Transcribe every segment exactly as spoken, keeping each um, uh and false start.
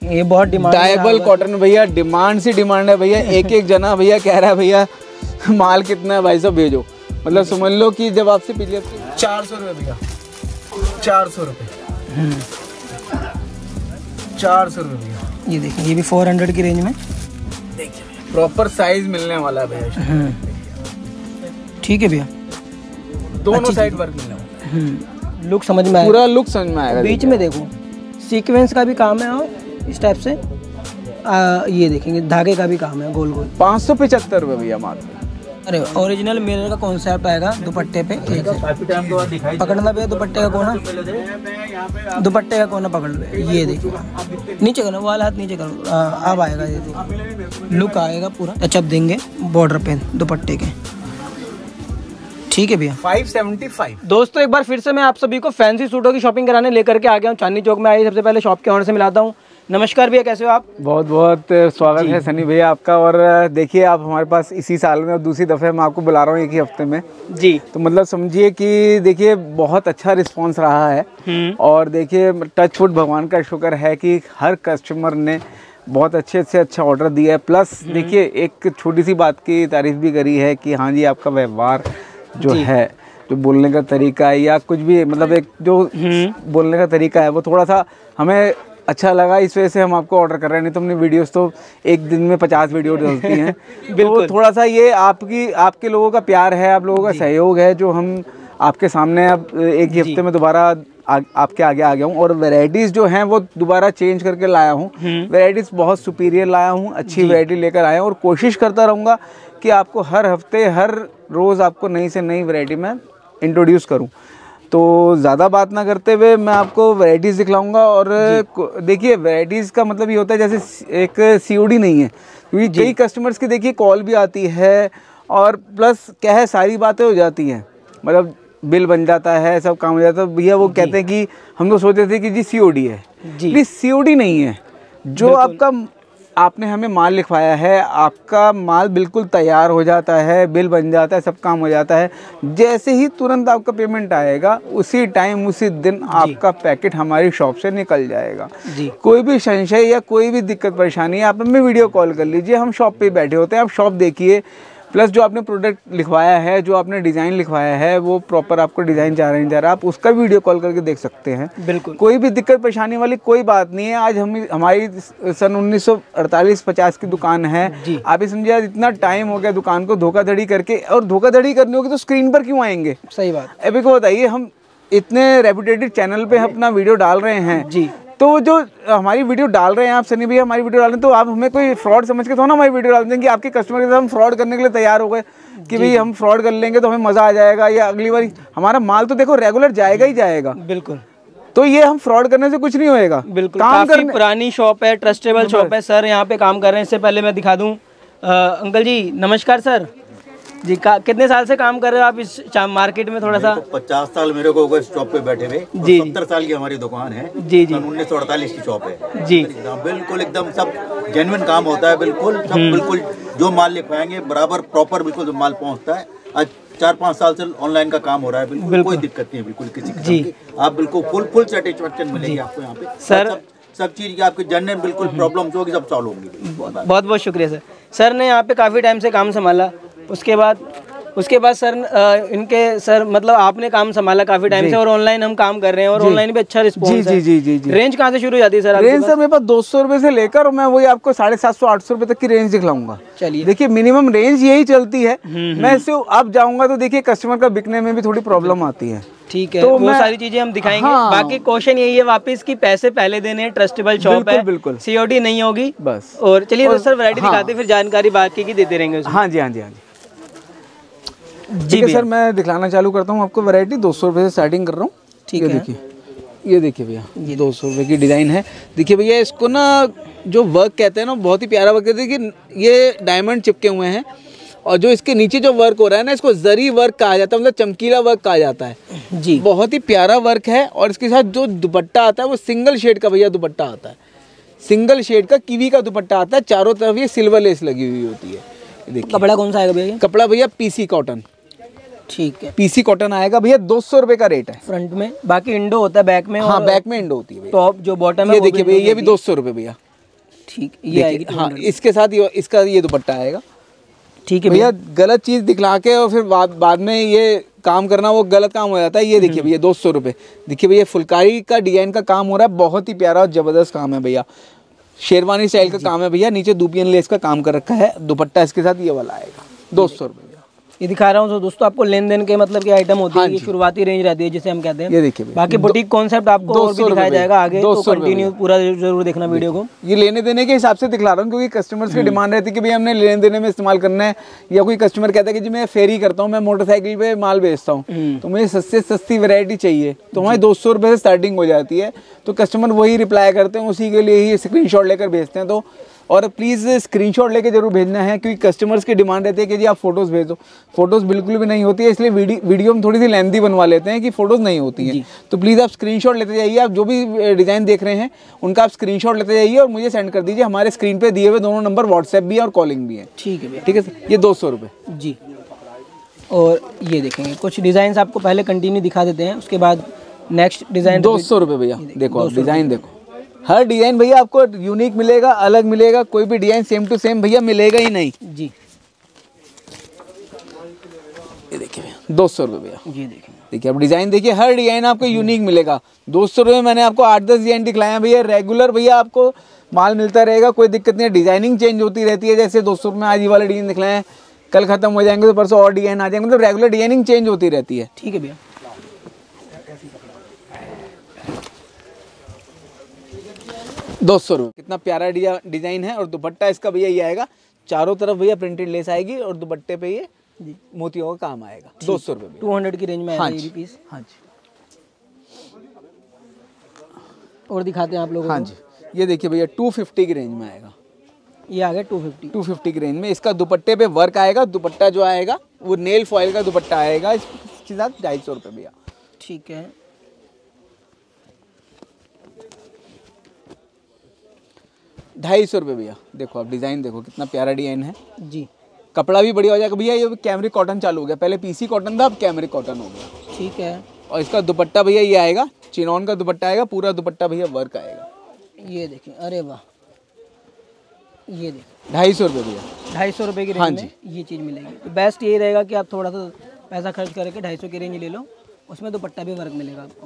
ये बहुत डिमांड, डायबल कॉटन भैया, डिमांड से डिमांड है भैया। एक एक जना भैया कह रहा है भैया माल कितना है भाई साहब भेजो। मतलब समझ लो कि जब आपसे पिछले चार सौ रुपये भैया, चार सौ रुपये चार सौ रुपये भैया। ये देखिए, ये भी फोर हंड्रेड की रेंज में देखिए प्रॉपर साइज मिलने वाला है भैया। ठीक है भैया, दोनों साइड वर्क मिलने वाला है। लुक समझ में आएगा, पूरा लुक समझ में आएगा। बीच में देखो सीक्वेंस का भी काम है और इस टाइप से आ, ये देखेंगे धागे का भी काम है गोल गोल। पाँच सौ पचहत्तर रुपये भैया मात्र। अरे ओरिजिनल मिरर का कॉन्सेप्ट आएगा दुपट्टे पे। एक पकड़ना भैया दुपट्टे का कोना, दुपट्टे का कोना पकड़ लो। ये देखो नीचे करो, वाला हाथ नीचे करो, अब आएगा ये देखो लुक आएगा पूरा। टचअप देंगे बॉर्डर पे दुपट्टे के। ठीक है भैया, फाइव सेवेंटी फाइव। दोस्तों एक बार फिर से मैं आप सभी को फैंसी सूटों की शॉपिंग कराने लेकर के आ गया हूँ। चांदनी चौक में आई, सबसे पहले शॉप के ऑनर से मिलाता हूँ। नमस्कार भैया, कैसे हो आप? बहुत बहुत स्वागत है सनी भैया आपका। और देखिए आप हमारे पास इसी साल में और दूसरी दफ़े मैं आपको बुला रहा हूँ एक ही हफ्ते में जी। तो मतलब समझिए कि देखिए बहुत अच्छा रिस्पांस रहा है। और देखिए टच वुड भगवान का शुक्र है कि हर कस्टमर ने बहुत अच्छे से अच्छा ऑर्डर दिया है। प्लस देखिए एक छोटी सी बात की तारीफ भी करी है कि हाँ जी आपका व्यवहार जो है, जो बोलने का तरीका है या कुछ भी मतलब एक जो बोलने का तरीका है वो थोड़ा सा हमें अच्छा लगा। इस वजह से हम आपको ऑर्डर कर रहे हैं। नहीं तो अपनी वीडियोस तो एक दिन में पचास वीडियो डलती हैं। तो थोड़ा सा ये आपकी आपके लोगों का प्यार है, आप लोगों का सहयोग है जो हम आपके सामने अब एक ही हफ्ते में दोबारा आपके आगे आ गया हूँ। और वैरायटीज़ जो हैं वो दोबारा चेंज करके लाया हूँ। वैरायटीज़ बहुत सुपीरियर लाया हूँ, अच्छी वैरायटी लेकर आया हूँ और कोशिश करता रहूँगा कि आपको हर हफ्ते हर रोज़ आपको नई से नई वैरायटी में इंट्रोड्यूस करूँ। तो ज़्यादा बात ना करते हुए मैं आपको वैरायटीज़ दिखलाऊंगा। और देखिए वैरायटीज़ का मतलब ये होता है जैसे एक सीओडी नहीं है, क्योंकि कई कस्टमर्स की देखिए कॉल भी आती है और प्लस क्या है सारी बातें हो जाती हैं, मतलब बिल बन जाता है, सब काम हो जाता है। भैया वो कहते हैं कि हम तो सोचते थे कि जी सीओडी है, जी सीओडी नहीं है। जो आपका आपने हमें माल लिखवाया है, आपका माल बिल्कुल तैयार हो जाता है, बिल बन जाता है, सब काम हो जाता है। जैसे ही तुरंत आपका पेमेंट आएगा उसी टाइम उसी दिन आपका पैकेट हमारी शॉप से निकल जाएगा। जी। कोई भी संशय या कोई भी दिक्कत परेशानी है आप हमें वीडियो कॉल कर लीजिए, हम शॉप पे बैठे होते हैं। आप शॉप देखिए, प्लस जो आपने प्रोडक्ट लिखवाया है, जो आपने डिज़ाइन लिखवाया है वो प्रॉपर आपको डिज़ाइन जा रहा है जा रहा है आप उसका वीडियो कॉल करके देख सकते हैं। बिल्कुल कोई भी दिक्कत परेशानी वाली कोई बात नहीं है। आज हम हमारी सन उन्नीस सौ अड़तालीस पचास की दुकान है। आप ही समझिए आज इतना टाइम हो गया दुकान को धोखाधड़ी करके, और धोखाधड़ी करनी होगी तो स्क्रीन पर क्यों आएंगे? सही बात। अभी को बताइए, हम इतने रेपुटेटेड चैनल पे अपना वीडियो डाल रहे हैं जी, तो जो हमारी वीडियो डाल रहे हैं आप सनी भैया हमारी वीडियो डाल रहे हैं, तो आप हमें कोई फ्रॉड समझ के तो ना हमारी वीडियो डाल देंगे। आपके कस्टमर के साथ हम फ्रॉड करने के लिए तैयार हो गए कि भाई हम फ्रॉड कर लेंगे तो हमें मजा आ जाएगा, या अगली बार हमारा माल तो देखो रेगुलर जाएगा ही जाएगा। बिल्कुल। तो ये हम फ्रॉड करने से कुछ नहीं होएगा। बिल्कुल। काम काफी पुरानी शॉप है, ट्रस्टेबल शॉप है सर, यहाँ पे काम कर रहे हैं। इससे पहले मैं दिखा दूँ, अंकल जी नमस्कार सर जी। का, कितने साल से काम कर रहे हो आप इस मार्केट में? थोड़ा सा। पचास साल मेरे को होगा इस शॉप पे बैठे हुए जी। सत्तर साल की हमारी दुकान है जी जी। उन्नीस सौ अड़तालीस की शॉप है जी। बिल्कुल एकदम सब जेन्युइन काम होता है, बिल्कुल सब बिल्कुल जो माल लिखवाएंगे बराबर प्रॉपर बिल्कुल जो माल पहुंचता है। आज चार पाँच साल से ऑनलाइन का काम हो रहा है, बिल्कुल कोई दिक्कत नहीं है बिल्कुल किसी की। आप बिल्कुल फुल फुल सेटिस्फेक्शन मिलेगी आपको यहाँ पे सर। सब चीज की आपकी जनरल बिल्कुल प्रॉब्लम होगी सब सॉल्व होंगी। बहुत बहुत शुक्रिया सर। सर ने यहाँ पे काफी टाइम से काम संभाला, उसके बाद उसके बाद सर इनके सर मतलब आपने काम संभाला काफी टाइम से, और ऑनलाइन हम काम कर रहे हैं और ऑनलाइन भी अच्छा रिस्पॉन्स है। जी जी जी जी। रेंज कहाँ से शुरू हो जाती है सर? रेंज सर मेरे पास दो सौ रुपए से लेकर मैं वही आपको साढ़े सात सौ आठ सौ रुपए तक की रेंज दिखलाऊंगा। चलिए देखिए मिनिमम रेंज यही चलती है। मैं इससे अब जाऊंगा तो देखिए कस्टमर का बिकने में भी थोड़ी प्रॉब्लम आती है। ठीक है, तो वो सारी चीजें हम दिखाएंगे। हाँ। बाकी क्वेश्चन यही है वापस की पैसे पहले देने, ट्रस्टेबल शॉप है, बिल्कुल सीओडी नहीं होगी बस। और चलिए तो सर वैरायटी दिखाते फिर जानकारी बाकी की देते रहेंगे। हाँ जी हाँ जी हाँ जी जी है सर। मैं दिखलाना चालू करता हूँ आपको वैरायटी। दो सौ रुपये से स्टार्टिंग कर रहा हूँ। ठीक है, देखिए ये देखिए भैया ये दो सौ रुपये की डिज़ाइन है। देखिए भैया इसको ना जो वर्क कहते हैं ना बहुत ही प्यारा वर्क कहते हैं कि ये डायमंड चिपके हुए हैं, और जो इसके नीचे जो वर्क हो रहा है ना इसको जरी वर्क कहा जाता है, मतलब चमकीला वर्क कहा जाता है जी। बहुत ही प्यारा वर्क है। और इसके साथ जो दुपट्टा आता है वो सिंगल शेड का भैया दुपट्टा आता है, सिंगल शेड का कीवी का दुपट्टा आता है। चारों तरफ ये सिल्वर लेस लगी हुई होती है। देखिए कपड़ा कौन सा आएगा भैया? कपड़ा भैया पीसी कॉटन। ठीक है, पीसी कॉटन आएगा भैया। दो सौ रुपए का रेट है फ्रंट में, बाकी इंडो होता है बैक में। हाँ बैक में इंडो होती है। टॉप जो बॉटम है ये देखिए भैया ये भी दो सौ रुपए भैया। ठीक, ये आएगी हाँ, इसके साथ ये इसका ये दुपट्टा आएगा। ठीक है भैया, गलत चीज़ दिखला के और फिर बाद बाद में ये काम करना वो गलत काम हो जाता है। ये देखिए भैया दो सौ रुपये, देखिए भैया फुलकारी का डिजाइन का काम हो रहा है, बहुत ही प्यारा और जबरदस्त काम है भैया। शेरवानी स्टाइल का काम है भैया, नीचे दुपियन लेस का काम कर रखा है, दुपट्टा इसके साथ ये वाला आएगा दो सौ रुपये। ये दिखा रहा हूँ तो दोस्तों आपको लेन देन के मतलब की आइटम होती है, ये शुरुआती रेंज रहती है जिसे हम कहते हैं। ये देखिए बाकी बुटीक कॉन्सेप्ट आपको और भी दिखाया जाएगा आगे, तो कंटिन्यू पूरा जरूर देखना वीडियो को। ये लेने देने के हिसाब से दिखला रहा हूँ क्योंकि कस्टमर्स की डिमांड रहती है कि भाई हमने लेने देने में इस्तेमाल करना है, या कोई कस्टमर कहता है कि जी मैं फेरी करता हूँ, मैं मोटरसाइकिल पे माल बेचता हूँ, तो मुझे सस्ते सस्ती वैरायटी चाहिए, तो हमारी दो सौ रुपये से स्टार्टिंग हो जाती है। तो कस्टमर वही रिप्लाई करते हैं, उसी के लिए ही स्क्रीनशॉट लेकर भेजते हैं। तो और प्लीज़ स्क्रीनशॉट लेके जरूर भेजना है क्योंकि कस्टमर्स की डिमांड रहती है कि जी आप फोटोज़ भेजो, फोटोज़ बिल्कुल भी नहीं होती है, इसलिए वीडियो वीडियो में थोड़ी सी लेंथी बनवा लेते हैं कि फ़ोटोज़ नहीं होती हैं। तो प्लीज़ आप स्क्रीनशॉट लेते जाइए, आप जो भी डिज़ाइन देख रहे हैं उनका आप स्क्रीनशॉट लेते जाइए और मुझे सेंड कर दीजिए। हमारे स्क्रीन पर दिए हुए दोनों नंबर व्हाट्सएप भी है और कॉलिंग भी है। ठीक है, ठीक है सर, ये दो सौ रुपये जी। और ये देखेंगे कुछ डिज़ाइन आपको पहले कंटिन्यू दिखा देते हैं, उसके बाद नेक्स्ट डिज़ाइन दो सौ रुपये भैया। देखो आप डिज़ाइन देखो, हर डिजाइन भैया आपको यूनिक मिलेगा, अलग मिलेगा, कोई भी डिजाइन सेम टू सेम भैया मिलेगा ही नहीं जी। ये देखिए भैया दो सौ रुपये भैया, ये देखिए देखिए आप डिजाइन देखिए, हर डिजाइन आपको यूनिक मिलेगा। दो सौ रुपये मैंने आपको आठ दस डिजाइन दिखलाया भैया, रेगुलर भैया आपको माल मिलता रहेगा, कोई दिक्कत नहीं है। डिजाइनिंग चेंज होती रहती है, जैसे दो सौ रुपये में आज ये वाले डिजाइन दिखलाए हैं, कल खत्म हो जाएंगे तो परसों और डिजाइन आ जाएंगे, मतलब रेगुलर डिजाइनिंग चेंज होती रहती है। ठीक है भैया, दो सौ रुपये, कितना प्यारा डिजाइन है। और दुपट्टा इसका भैया ये आएगा, चारों तरफ भैया प्रिंटेड लेस आएगी और दुपट्टे पे ये मोतियों का काम आएगा। दो सौ रुपये टू हंड्रेड की रेंज में हाँ जी पीस। हाँ जी, और दिखाते हैं आप लोगों को। हाँ जी, ये देखिए भैया टू फिफ्टी की रेंज में आएगा, ये आ गया टू फिफ्टी टू फिफ्टी की रेंज में। इसका दुपट्टे पे वर्क आएगा, दुपट्टा जो आएगा वो नेल फॉइल का दुपट्टा आएगा, इसके साथ ढाई सौ रुपये भैया। ठीक है, ढाई सौ रुपये भैया। देखो आप डिज़ाइन देखो, कितना प्यारा डिज़ाइन है जी। कपड़ा भी बढ़िया हो जाएगा भैया। ये कैमरिक कॉटन चालू हो गया, पहले पीसी कॉटन था, अब कैमरिक कॉटन हो गया। ठीक है, और इसका दुपट्टा भैया ये आएगा, चिनॉन का दुपट्टा आएगा, पूरा दुपट्टा भैया वर्क आएगा। ये देखिए, अरे वाह, ये देखिए ढाई सौ रुपये भैया, ढाई सौ रुपये की रेंज हाँ में ये चीज़ मिलेगी। तो बेस्ट यही रहेगा कि आप थोड़ा सा पैसा खर्च करके ढाई सौ की रेंज ले लो, उसमें दुपट्टा भी वर्क मिलेगा आपको।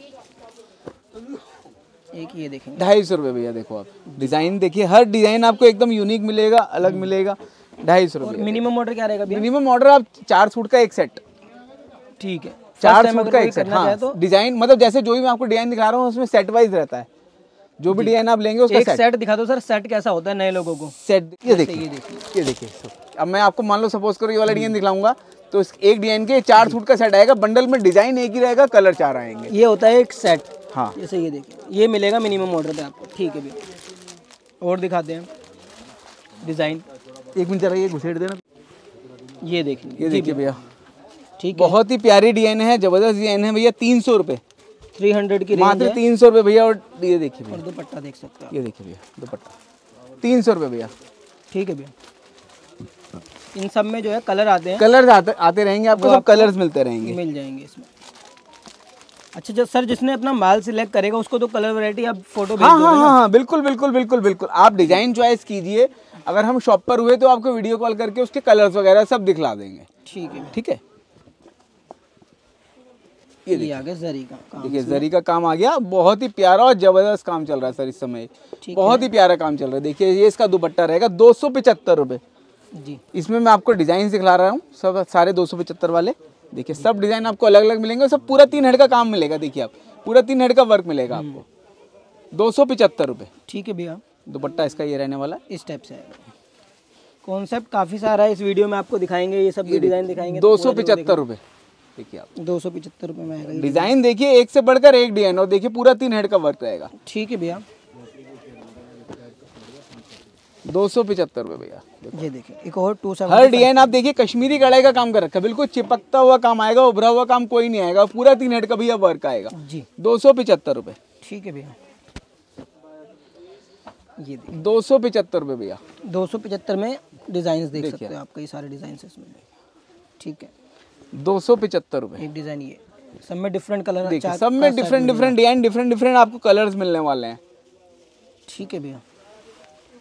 एक ये देखेंगे ढाई सौ रुपये भैया। देखो आप डिज़ाइन देखिए, हर डिज़ाइन आपको एकदम यूनिक मिलेगा, अलग मिलेगा। ढाई सौ रुपये। मिनिमम ऑर्डर क्या रहेगा? मिनिमम ऑर्डर आप चार सूट का एक सेट। ठीक है, चार सूट का एक सेट। हाँ, तो डिज़ाइन मतलब जैसे जो भी मैं आपको डिज़ाइन दिखा रहा हूँ उसमें सेट वाइज रहता है, जो भी डिज़ाइन आप लेंगे उसका एक सेट। सेट दिखा दो सर, सेट कैसा होता है नए लोगों को? सेट ये देखिए, ये देखिए, ये देखिए। अब मैं आपको मान लो सपोज करो ये वाला डिज़ाइन दिखलाऊंगा, तो एक डिज़ाइन के चार सूट का सेट आएगा, बंडल में डिज़ाइन एक ही रहेगा, कलर चार आएंगे। ये होता है एक सेट। हाँ, जैसे ये देखिए, ये मिलेगा मिनिमम ऑर्डर पे आपको। ठीक है भैया, और दिखाते हैं डिज़ाइन। एक मिनट जरा ये घुसेड़ देना। ये देखिए, ये देखिए भैया, ठीक है, बहुत ही प्यारी डिज़ाइन है, जबरदस्त डिज़ाइन है भैया। तीन सौ रुपये, थ्री हंड्रेड की रेंज मात्र है। तीन सौ रुपये भैया। और ये देखिए भैया, और दुपट्टा देख सकते हैं, ये देखिए भैया दुपट्टा तीन सौ रुपये भैया। ठीक है भैया, इन सब में जो है कलर आते हैं, कलर्स आते आते रहेंगे आपको, सब कलर्स मिलते रहेंगे, मिल जाएंगे इसमें। अच्छा जो सर जिसने अपना माल सिलेक्ट करेगा उसको तो कलर वैरायटी आप फोटो भेज हाँ दोगे हाँ ना? हाँ हाँ बिल्कुल बिल्कुल बिल्कुल बिल्कुल। आप डिजाइन चॉइस कीजिए, अगर हम शॉप पर हुए तो आपको वीडियो कॉल करके उसके कलर्स वगैरह सब दिखला देंगे। ठीक है, ठीक है, ये, ये आ गया जरी का काम। देखिए जरी का काम आ गया, बहुत ही प्यारा और जबरदस्त काम चल रहा है सर इस समय, बहुत ही प्यारा काम चल रहा है। देखिए ये इसका दुपट्टा रहेगा दो सौ पचहत्तर रुपये जी। इसमें मैं आपको डिजाइन दिखला रहा हूँ, सब सारे दो सौ पचहत्तर वाले। देखिए सब डिजाइन आपको अलग अलग मिलेंगे, सब पूरा तीन हेड का काम मिलेगा। देखिए आप पूरा तीन हेड का वर्क मिलेगा आपको, दो सौ पचहत्तर रुपये। ठीक है भैया, दुपट्टा इसका ये रहने वाला इस टाइप से आएगा। कॉन्सेप्ट काफ़ी सारा है, इस वीडियो में आपको दिखाएंगे, ये सब भी डिज़ाइन दिखाएंगे। दो सौ पचहत्तर रुपये देखिए आप, दो सौ पचहत्तर रुपये में आएगा डिजाइन। देखिए एक से बढ़कर एक डिजाइन, और देखिए पूरा तीन हेड का वर्क रहेगा। ठीक है भैया, दो सौ पचहत्तर रुपये भैया। ये देखिए एक और टू सेवन। हर डिजाइन आप देखिए कश्मीरी कढ़ाई का काम कर रखा है, बिल्कुल चिपकता हुआ काम आएगा, उभरा हुआ काम कोई नहीं आएगा, पूरा तीन हेड का भैया वर्क आएगा जी। दो सौ पचहत्तर रुपये। ठीक है भैया, ये देखिए दो सौ पचहत्तर रुपये भैया। दो सौ पचहत्तर में डिजाइन देख सकते हैं आप, कई सारे डिजाइन इसमें। ठीक है, दो सौ पचहत्तर रुपये। एक डिजाइन ये, सब में डिफरेंट कलर, देखिए सब में different different design, different different आपको कलर्स मिलने वाले हैं। ठीक है भैया,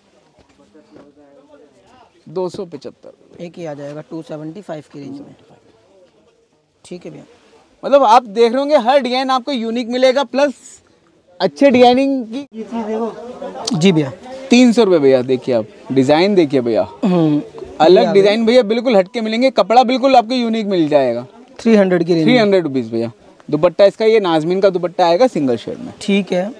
दो सौ पचहत्तर। एक ही आ जाएगा टू सेवेंटी फाइव की रेंज में। ठीक है भैया, मतलब आप देख रहे होंगे हर डिजाइन आपको यूनिक मिलेगा, प्लस अच्छे डिजाइनिंग की ये चीज देखो। जी भैया, तीन सौ रुपये भैया। देखिए आप डिजाइन देखिए भैया, अलग डिजाइन भैया बिल्कुल हटके मिलेंगे, कपड़ा बिल्कुल आपको यूनिक मिल जाएगा। थ्री हंड्रेड की रेंज, थ्री हंड्रेड रुपीज भैया। दुपट्टा इसका ये नाजमीन का दुपट्टा आएगा सिंगल शेड में। ठीक है,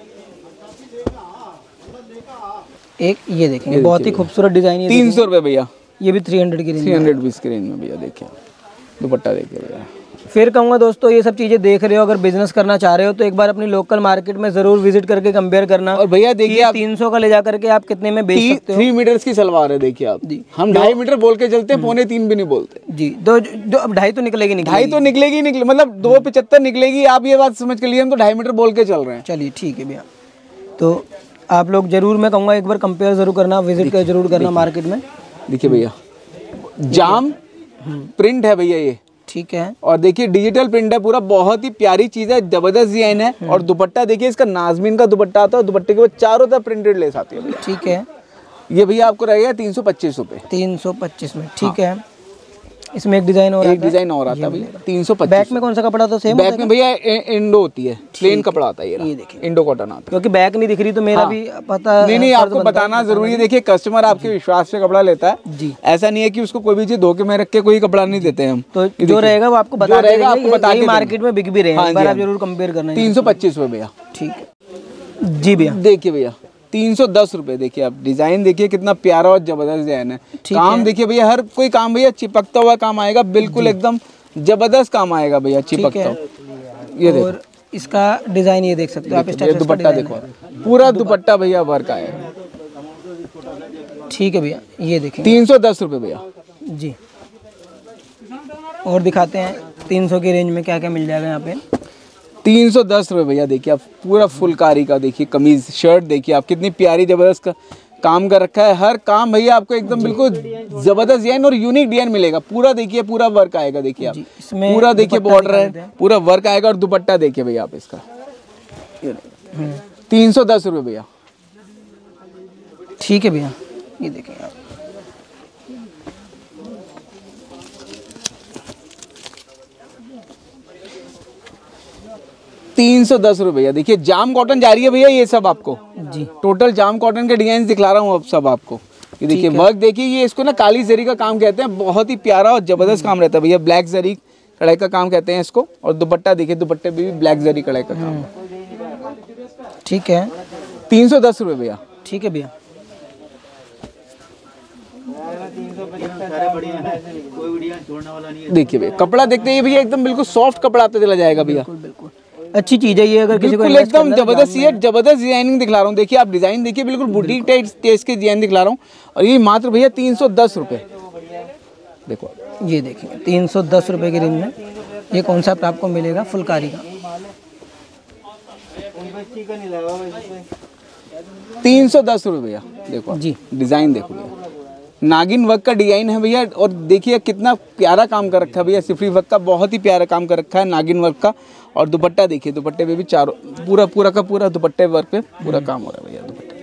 एक ये देखेंगे बहुत ही खूबसूरत डिजाइन। तीन सौ रुपये भैया, ये भी थ्री हंड्रेड की रेंज, थ्री हंड्रेड रुपीज की रेंज में भैया। देखिए दुपट्टा देखिए भैया। फिर कहूँगा दोस्तों, ये सब चीज़ें देख रहे हो, अगर बिजनेस करना चाह रहे हो तो एक बार अपनी लोकल मार्केट में जरूर विजिट करके कंपेयर करना। और भैया देखिए आप तीन सौ का ले जा करके आप कितने में बेच सकते हो। थ्री मीटर्स की सलवार है देखिए आप जी। हम ढाई मीटर बोल के चलते हैं, पौने तीन भी नहीं बोलते जी। दो, दो अब ढाई तो निकलेगी नहीं, ढाई तो निकलेगी निकले मतलब दो पचहत्तर निकलेगी। आप ये बात समझ के लिए हम तो ढाई मीटर बोल के चल रहे हैं। चलिए ठीक है भैया, तो आप लोग जरूर, मैं कहूँगा एक बार कंपेयर जरूर करना, विजिट कर जरूर करना मार्केट में। देखिए भैया जाम प्रिंट है भैया ये। ठीक है, और देखिए डिजिटल प्रिंट है पूरा, बहुत ही प्यारी चीज है, जबरदस्त डिजाइन है। और दुपट्टा देखिए इसका नाजमीन का दुपट्टा आता है, दुपट्टे के बाद चारों तरफ प्रिंटेड लेस आती है। ठीक है, ये भैया आपको रहेगा तीन सौ पच्चीस रुपए। तीन सौ पच्चीस में। ठीक है, इसमें एक डिजाइन और एक डिजाइन और आता है भैया तीन सौ पच्चीस। बैक में कौन सा कपड़ा था? सेम बैक में भैया इंडो होती है, प्लेन कपड़ा आता है ये, ये देखिए इंडो कॉटन आता है। क्योंकि बैक नहीं दिख रही तो मेरा भी पता नहीं नहीं आपको बताना जरूरी है। देखिए कस्टमर आपके विश्वास से कपड़ा लेता है जी, ऐसा नहीं है कि उसको कोई भी चीज धोखे में रख के कोई कपड़ा नहीं देते हम। तो जो रहेगा वो आपको बता रहेगा, आपको बता के मार्केट में बिक भी रहे हैं, एक बार आप जरूर कंपेयर करना। तीन सौ पच्चीस रुपए भैया। ठीक है जी भैया। देखिए भैया तीन सौ दस रुपए। देखिए आप डिजाइन देखिए कितना प्यारा और जबरदस्त डिजाइन है। काम देखिए भैया, हर कोई काम भैया चिपकता हुआ काम आएगा, बिल्कुल एकदम जबरदस्त काम आएगा भैया चिपकता हुआ। ये देखो और इसका डिजाइन ये देख सकते हो आप, ये दुपट्टा देखो, पूरा दुपट्टा भैया वर्क आएगा। ठीक है भैया, ये देखिए तीन सौ दस रुपए भैया जी। और दिखाते हैं तीन सौ की रेंज में क्या क्या मिल जाएगा यहाँ पे। तीन सौ दस रुपये भैया। देखिए आप पूरा फुलकारी का देखिए कमीज शर्ट देखिए आप, कितनी प्यारी जबरदस्त का काम कर रखा है। हर काम भैया आपको एकदम बिल्कुल जबरदस्त डिजाइन और यूनिक डिजाइन मिलेगा। पूरा देखिए पूरा वर्क आएगा। देखिए आप इसमें पूरा देखिए बॉर्डर है, पूरा वर्क आएगा। और दुपट्टा देखिए भैया आप इसका तीन सौ दस रुपये भैया। ठीक है भैया, ये देखिए आप तीन सौ दस रुपये भैया। देखिए जाम कॉटन जा रही है भैया ये सब आपको जी, टोटल जाम कॉटन के डिजाइन दिखला रहा हूँ अब सब आपको। ये देखिए वर्क देखिए, ये इसको ना काली जरी का काम कहते हैं, बहुत ही प्यारा और जबरदस्त काम रहता है भैया। ब्लैक जरी कढ़ाई का काम कहते हैं इसको। और दुपट्टा देखिए, दुपट्टे भी ब्लैक जरी कढ़ाई का काम। ठीक है, तीन सौ दस रुपये भैया। ठीक है भैया। देखिए भैया कपड़ा देखते ही भैया एकदम बिल्कुल सॉफ्ट कपड़ा आता चला जाएगा भैया। बिल्कुल अच्छी चीज है ये, अगर किसी को एकदम जबरदस्त ये जबरदस्त डिजाइनिंग दिखला रहा हूँ। देखिए आप डिजाइन देखिए, बिल्कुल बुटीक टाइप टेस्ट के डिजाइन दिखला रहा हूँ। और ये मात्र भैया तीन सौ दस रुपये। देखो ये देखिए तीन सौ दस रुपये की रेंज में ये कॉन्सेप्ट आपको मिलेगा फुलकारी का। तीन सौ दस रुपये भैया। देखो जी डिजाइन देखो भैया, नागिन वर्क का डिजाइन है भैया। और देखिए कितना प्यारा काम कर रखा है भैया, सिफरी वर्क का बहुत ही प्यारा काम कर रखा है नागिन वर्क का। और दुपट्टा देखिए, दुपट्टे पे भी चारों पूरा पूरा का पूरा दुपट्टे वर्क पे पूरा काम हो रहा है भैया। दुपट्टे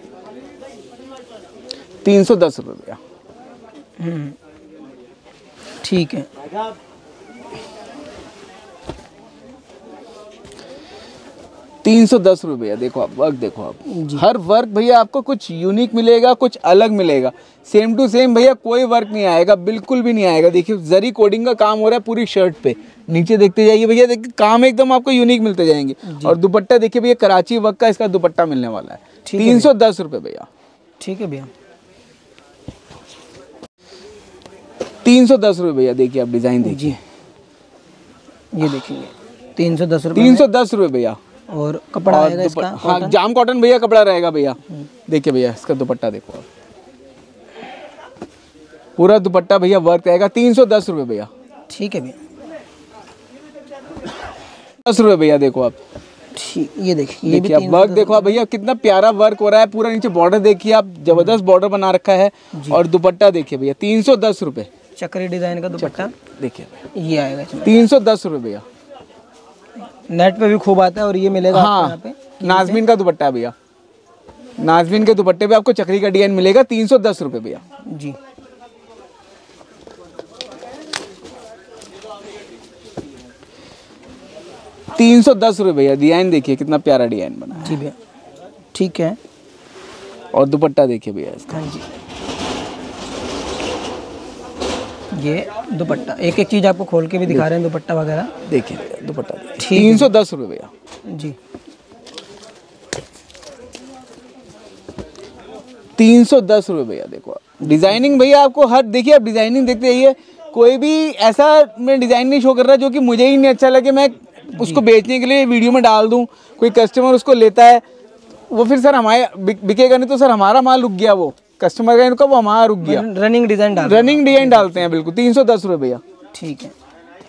तीन सौ दस रुपये भैया। ठीक है, तीन सौ दस रुपये भैया। देखो आप वर्क देखो आप, हर वर्क भैया आपको कुछ यूनिक मिलेगा, कुछ अलग मिलेगा। सेम टू सेम भैया कोई वर्क नहीं आएगा, बिल्कुल भी नहीं आएगा। देखिए जरी कोडिंग का काम हो रहा है पूरी शर्ट पे, नीचे देखते जाइए भैया, देखिए काम एकदम आपको यूनिक मिलते जाएंगे। और दुपट्टा देखिए भैया कराची वर्क का इसका दुपट्टा मिलने वाला है। तीन सौ दस रुपये भैया। ठीक है भैया, तीन सौ दस रुपये भैया। देखिए आप डिजाइन देखिए, ये देखेंगे तीन सौ दस रुपये तीन सौ दस रुपये भैया। और कपड़ा आएगा इसका, हाँ जाम कॉटन भैया कपड़ा रहेगा भैया। देखिए भैया इसका दुपट्टा देखो आप, पूरा दुपट्टा भैया वर्क आएगा। तीन सौ दस रुपये भैया। ठीक है भैया, दस रुपये भैया। देखो आप ठीक, ये देखिए ये देखिए आप वर्क देखो आप भैया, कितना प्यारा वर्क हो रहा है। पूरा नीचे बॉर्डर देखिए आप, जबरदस्त बॉर्डर बना रखा है। और दुपट्टा देखिए भैया तीन सौ दस रुपये, चक्री डिजाइन का दुपट्टा देखिए ये आएगा इसमें। तीन सौ दस रुपये भैया। नेट पे भी खूब आता है और ये मिलेगा हाँ, यहाँ पे नाजमीन का दुपट्टा भैया। नाजमीन के दुपट्टे पे आपको चक्री का डिजाइन मिलेगा। तीन सौ दस रुपये भैया जी। तीन सौ दस रुपये भैया। डिजाइन देखिए कितना प्यारा डिजाइन बना है। जी भैया ठीक है। और दुपट्टा देखिए भैया इसका। हाँ जी ये दुपट्टा, एक एक चीज आपको खोल के भी दिखा रहे हैं दुपट्टा वगैरह। देखिए भैया दुपट्टा तीन सौ दस रुपये भैया जी। तीन सौ दस रुपये भैया। देखो डिजाइनिंग भैया आपको हर, देखिए आप डिजाइनिंग देखते रहिए, कोई भी ऐसा मैं डिजाइन नहीं शो कर रहा जो कि मुझे ही नहीं अच्छा लगे मैं उसको बेचने के लिए वीडियो में डाल दूं, कोई कस्टमर उसको लेता है वो फिर सर हमारे बिकेगा नहीं, तो सर हमारा माल रुक गया, वो कस्टमर का इनका वो हमारा रुक गया। रनिंग डिजाइन डाल रनिंग डिजाइन डालते हैं बिल्कुल। तीन सौ दस रुपये भैया। ठीक है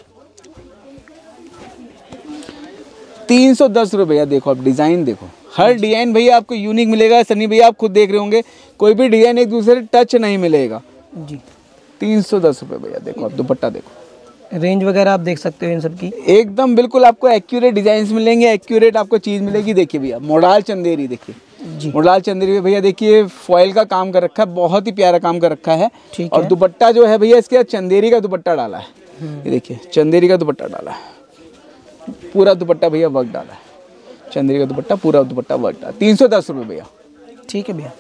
तीन सौ दस रुपये भैया। देखो आप डिजाइन देखो, हर डिजाइन भैया आपको यूनिक मिलेगा। सनी भैया आप खुद देख रहे होंगे कोई भी डिजाइन एक दूसरे टच नहीं मिलेगा जी। तीन सौ दस रुपये भैया। देखो आप दुपट्टा देखो, रेंज वगैरह आप देख सकते हो इन सब की, एकदम बिल्कुल आपको एक्यूरेट डिजाइन मिलेंगे, एक्यूरेट आपको चीज मिलेगी। देखिए भैया मोडाल चंदेरी देखिए जी। मोडाल चंदेरी में भैया देखिए फॉइल का काम कर रखा है, बहुत ही प्यारा काम कर रखा है। ठीक और है। दुपट्टा जो है भैया इसके चंदेरी का दुपट्टा डाला है। ये देखिए चंदेरी का दुपट्टा डाला है, पूरा दुपट्टा भैया वर्क डाला है। चंदेरी का दुपट्टा पूरा दुपट्टा वर्क डाला। तीन सौ दस रुपये भैया। ठीक है भैया।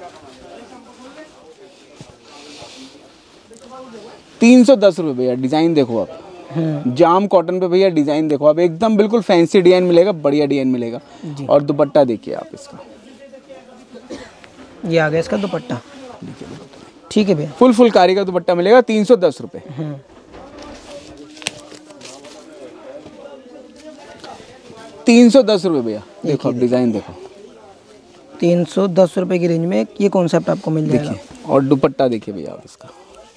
तीन सौ दस रुपये भैया। डिजाइन देखो आप, जाम कॉटन पे भैया डिजाइन देखो आप, एकदम बिल्कुल फैंसी डिजाइन मिलेगा, बढ़िया डिजाइन मिलेगा। और दुपट्टा देखिए आप इसका, ये आ गया इसका दुपट्टा। ठीक है भैया। फुल फुलकारी का दुपट्टा मिलेगा। तीन सौ दस रुपये। तीन सौ दस रुपये भैया। देखो आप डिजाइन देखो, तीन सौ दस रुपये की रेंज में ये कॉन्सेप्ट आपको मिल जाएगा। देखिए और दुपट्टा देखिए भैया आप इसका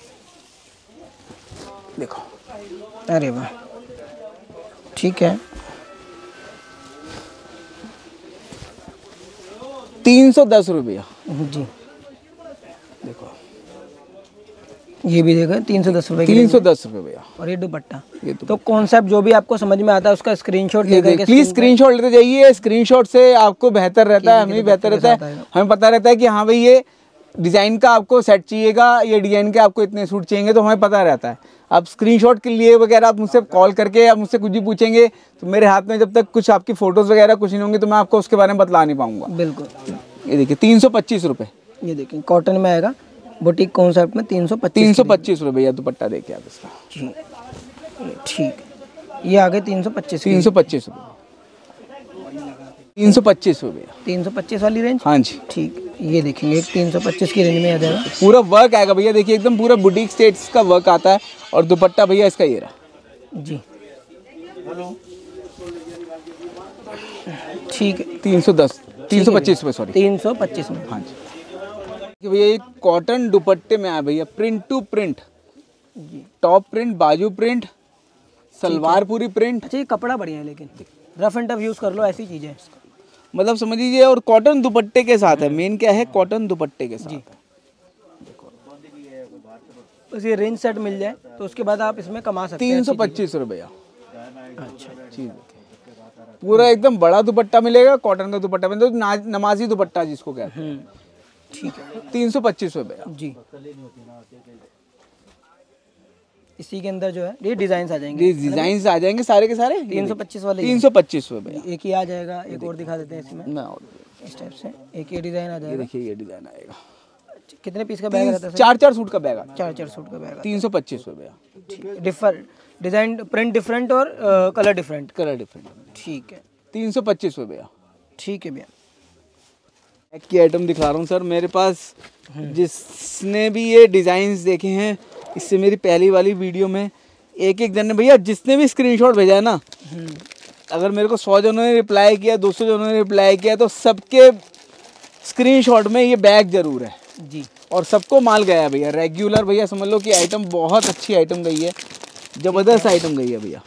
देखो। अरे वाह ठीक है। तीन सौ दस रुपये जी। देखो ये भी देखो तीन सौ दस रुपये तीन सौ दस रुपये भैया। और ये दुपट्टा। ये तो कॉन्सेप्ट जो भी आपको समझ में आता है उसका स्क्रीनशॉट लेकर के प्लीज स्क्रीनशॉट लेते जाइए। स्क्रीनशॉट से आपको बेहतर रहता है, हमें भी बेहतर रहता है, हमें पता रहता है कि हाँ भाई ये डिजाइन का आपको सेट चाहिएगा, ये डिजाइन के आपको इतने सूट चाहिए, तो हमें पता रहता है। आप स्क्रीनशॉट के लिए वगैरह आप मुझसे कॉल करके आप मुझसे कुछ भी पूछेंगे तो मेरे हाथ में जब तक कुछ आपकी फोटोज वगैरह कुछ नहीं होंगी तो मैं आपको उसके बारे में बतला नहीं पाऊंगा। बिल्कुल। ये देखिए तीन सौ पच्चीस रुपये। ये देखिए कॉटन में आएगा, बुटीक कॉन्सेप्ट में तीन सौ पच्चीस तीन सौ पच्चीस रुपये भैया। दुपट्टा देखिए आप इसका जी। ठीक, ये आ गए तीन सौ पच्चीस। तीन सौ पच्चीस रुपये। तीन सौ पच्चीस रुपये। तीन सौ पच्चीस वाली रेंज। हाँ जी ठीक, ये देखेंगे एक तीन सौ पच्चीस की रेंज में आ जाएगा। पूरा वर्क आएगा भैया, देखिए एकदम पूरा बुटीक स्टेट्स का वर्क आता है। और दुपट्टा भैया इसका ये रहा जी। ठीक है। तीन सौ दस तीन सौ पच्चीस रुपये सॉरी तीन सौ पच्चीस में। हाँ जी कि भैया ये कॉटन दुपट्टे में आया भैया, print to print, top print, बाजू प्रिंट, सलवार पूरी प्रिंट। अच्छा ये कपड़ा बढ़िया है, लेकिन रफ एंड टफ यूज कर लो, ऐसी चीजें मतलब समझ लीजिए। और कॉटन दुपट्टे के साथ है, मेन क्या है कॉटन दुपट्टे के साथ है। बस ये रेंज सेट मिल जाए तो उसके बाद आप इसमें कमा सकते हैं। तीन सौ पच्चीस रुपये। अच्छा चीज पूरा एकदम बड़ा दुपट्टा मिलेगा, कॉटन का दुपट्टा मिलेगा, तो नमाजी दुपट्टा जिसको कहते हैं। ठीक है। तीन सौ पच्चीस रुपये जी। इसी के अंदर जो है ये डिजाइन आ जाएंगे, डिजाइन आ जाएंगे सारे के सारे। तीन सौ पच्चीस वाले तीन सौ पच्चीस रुपये। एक ही आ जाएगा, एक और दिखा देते हैं इसमें ना और इस टाइप से। एक ये डिजाइन आ जाएगा। देखिए ये डिजाइन आएगा। कितने पीस का बैग रहता है? चार चार सूट का बैग आता है। चार चार सूट का बैग। तीन सौ पच्चीस रुपये। ठीक, डिफर डिजाइन प्रिंट डिफरेंट और कलर डिफरेंट। Colour different. ठीक है। तीन सौ पच्चीस रुपये। ठीक है भैया। एक की आइटम दिखा रहा हूँ सर मेरे पास, जिसने भी ये डिजाइन्स देखे हैं इससे मेरी पहली वाली वीडियो में एक एक जन ने भैया जिसने भी स्क्रीनशॉट भेजा है ना, अगर मेरे को सौ जनों ने रिप्लाई किया, दो सौ जनों ने रिप्लाई किया, तो सबके स्क्रीनशॉट में ये बैग जरूर है जी। और सबको माल गया है भैया, रेगुलर भैया समझ लो कि आइटम बहुत अच्छी आइटम गई है, जबरदस्त आइटम गई है भैया।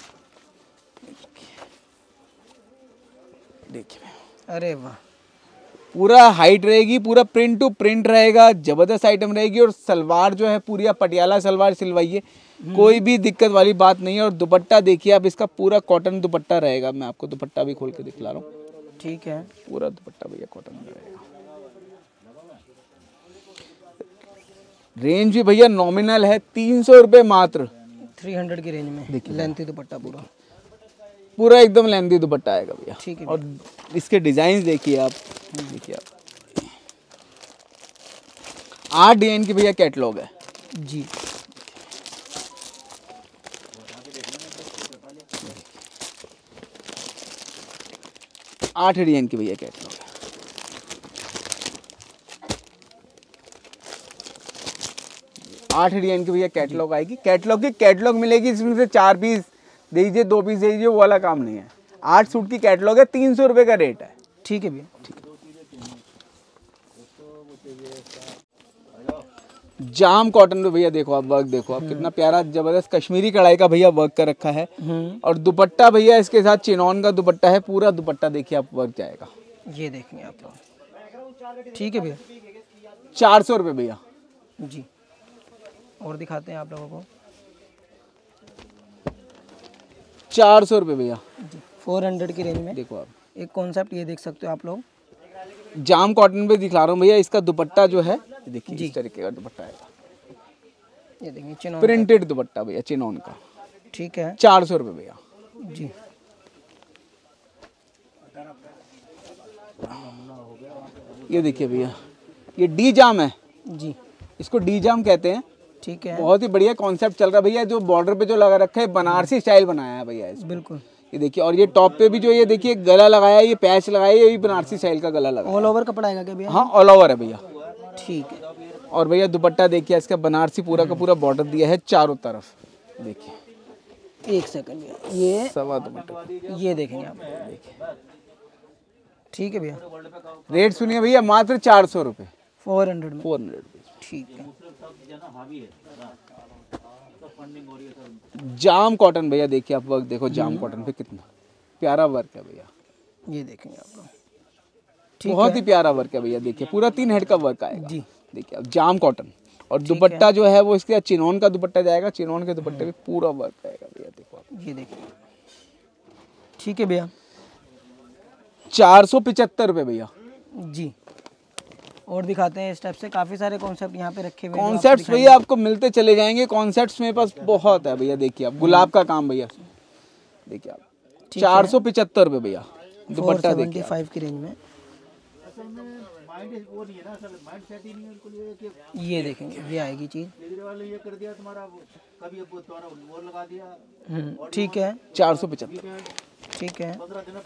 देखिए अरे वाह, पूरा हाइट रहेगी, पूरा प्रिंट टू प्रिंट रहेगा, जबरदस्त आइटम रहेगी। और सलवार जो है पूरी पटियाला सलवार सिलवाइए, कोई भी दिक्कत वाली बात नहीं है। और दुपट्टा देखिए आप, इसका पूरा कॉटन दुपट्टा रहेगा। मैं आपको दुपट्टा भी खोल के दिखला रहा हूँ। ठीक है। पूरा दुपट्टा भैया कॉटन में रहेगा। रेंज भी भैया नॉमिनल है, तीन सौ रुपये मात्र। थ्री हंड्रेड की रेंज में लेंथी दुपट्टा पूरा। पूरा एकदम लेंदी दुपट्टा आएगा भैया। ठीक है। और इसके डिजाइन देखिए आप, देखिए आप, आठ डिजाइन की भैया कैटलॉग है जी। आठ डिजाइन की भैया कैटलॉग है। आठ डिजाइन की भैया कैटलॉग आएगी। कैटलॉग की कैटलॉग मिलेगी, इसमें से चार पीस दे दीजिए, दो पीस दे दीजिए, वो वाला काम नहीं है। आठ सूट की कैटलॉग है, तीन सौ रुपये का रेट है। ठीक है भैया। ठीक है। जाम कॉटन पे भैया देखो आप वर्क, देखो आप कितना प्यारा जबरदस्त कश्मीरी कढ़ाई का भैया वर्क कर रखा है। और दुपट्टा भैया इसके साथ चिनॉन का दुपट्टा है, पूरा दुपट्टा देखिए आप वर्क जाएगा। ये देखेंगे आप लोग। ठीक है भैया। चार सौ रुपये भैया जी। और दिखाते हैं आप लोगों को। चार सौ रुपये भैया जी। फोर हंड्रेड की रेंज में देखो आप एक कॉन्सेप्ट ये देख सकते हो आप लोग। जाम कॉटन पे दिखा रहा हूँ भैया। इसका दुपट्टा जो है देखिए इस तरीके का दुपट्टा है, ये देखिए चिनॉन प्रिंटेड दुपट्टा भैया चिनॉन का। ठीक है। चार सौ रुपये भैया जी। ये देखिए भैया, ये डी जाम है जी। इसको डी जाम कहते हैं। ठीक है। बहुत ही बढ़िया कॉन्सेप्ट चल रहा है भैया। जो बॉर्डर पे जो लगा रखा है बनारसी स्टाइल बनाया है भैया इसको। बिल्कुल। ये देखिए, और ये टॉप पे भी जो ये देखिए गला लगाया है, ये पैच लगाया है, ये भी बनारसी स्टाइल का गला लगा। ऑल ओवर कपड़ा आएगा क्या भैया? हाँ ऑल ओवर है भैया। ठीक है। और भैया दुपट्टा देखिए इसका बनारसी पूरा का पूरा बॉर्डर दिया है चारों तरफ। देखिए एक सेकंड भैया, ये सवा दुपट्टा ये देखेंगे आप। देखिए। ठीक है भैया। रेट सुनिए भैया, मात्र चार सौ रुपये फोर हंड्रेड में। फोर हंड्रेड ठीक है। जाम कॉटन भैया देखिए आप वर्क देखो, जाम कॉटन पे कितना प्यारा वर्क है भैया। ये देखेंगे आप लोग। ठीक बहुत है। ही प्यारा वर्क है भैया। देखिए पूरा तीन हेड का वर्क आएगा जी। देखिए अब जाम कॉटन। और दुपट्टा जो है वो इसके साथ चिनॉन का दुपट्टा जाएगा। चिनॉन के दुपट्टे पे पूरा वर्क आएगा भैया। देखो आप ये देखिए। ठीक है भैया। चार सौ पिचहत्तर रुपये भैया जी। और दिखाते हैं इस टाइप से काफी सारे कॉन्सेप्ट यहाँ पे रखे हुए हैं। कॉन्सेप्ट्स भैया आपको मिलते चले जाएंगे। कॉन्सेप्ट्स मेरे पास बहुत है भैया। देखिए आप गुलाब का काम भैया, देखिए आप चार सौ पिचहत्तर रुपये भैया दुपट्टा देखिए फाइव की रेंज में। ये देखेंगे ये आएगी चीज। हम्म, ठीक है। चार सौ पिचहत्तर। ठीक है।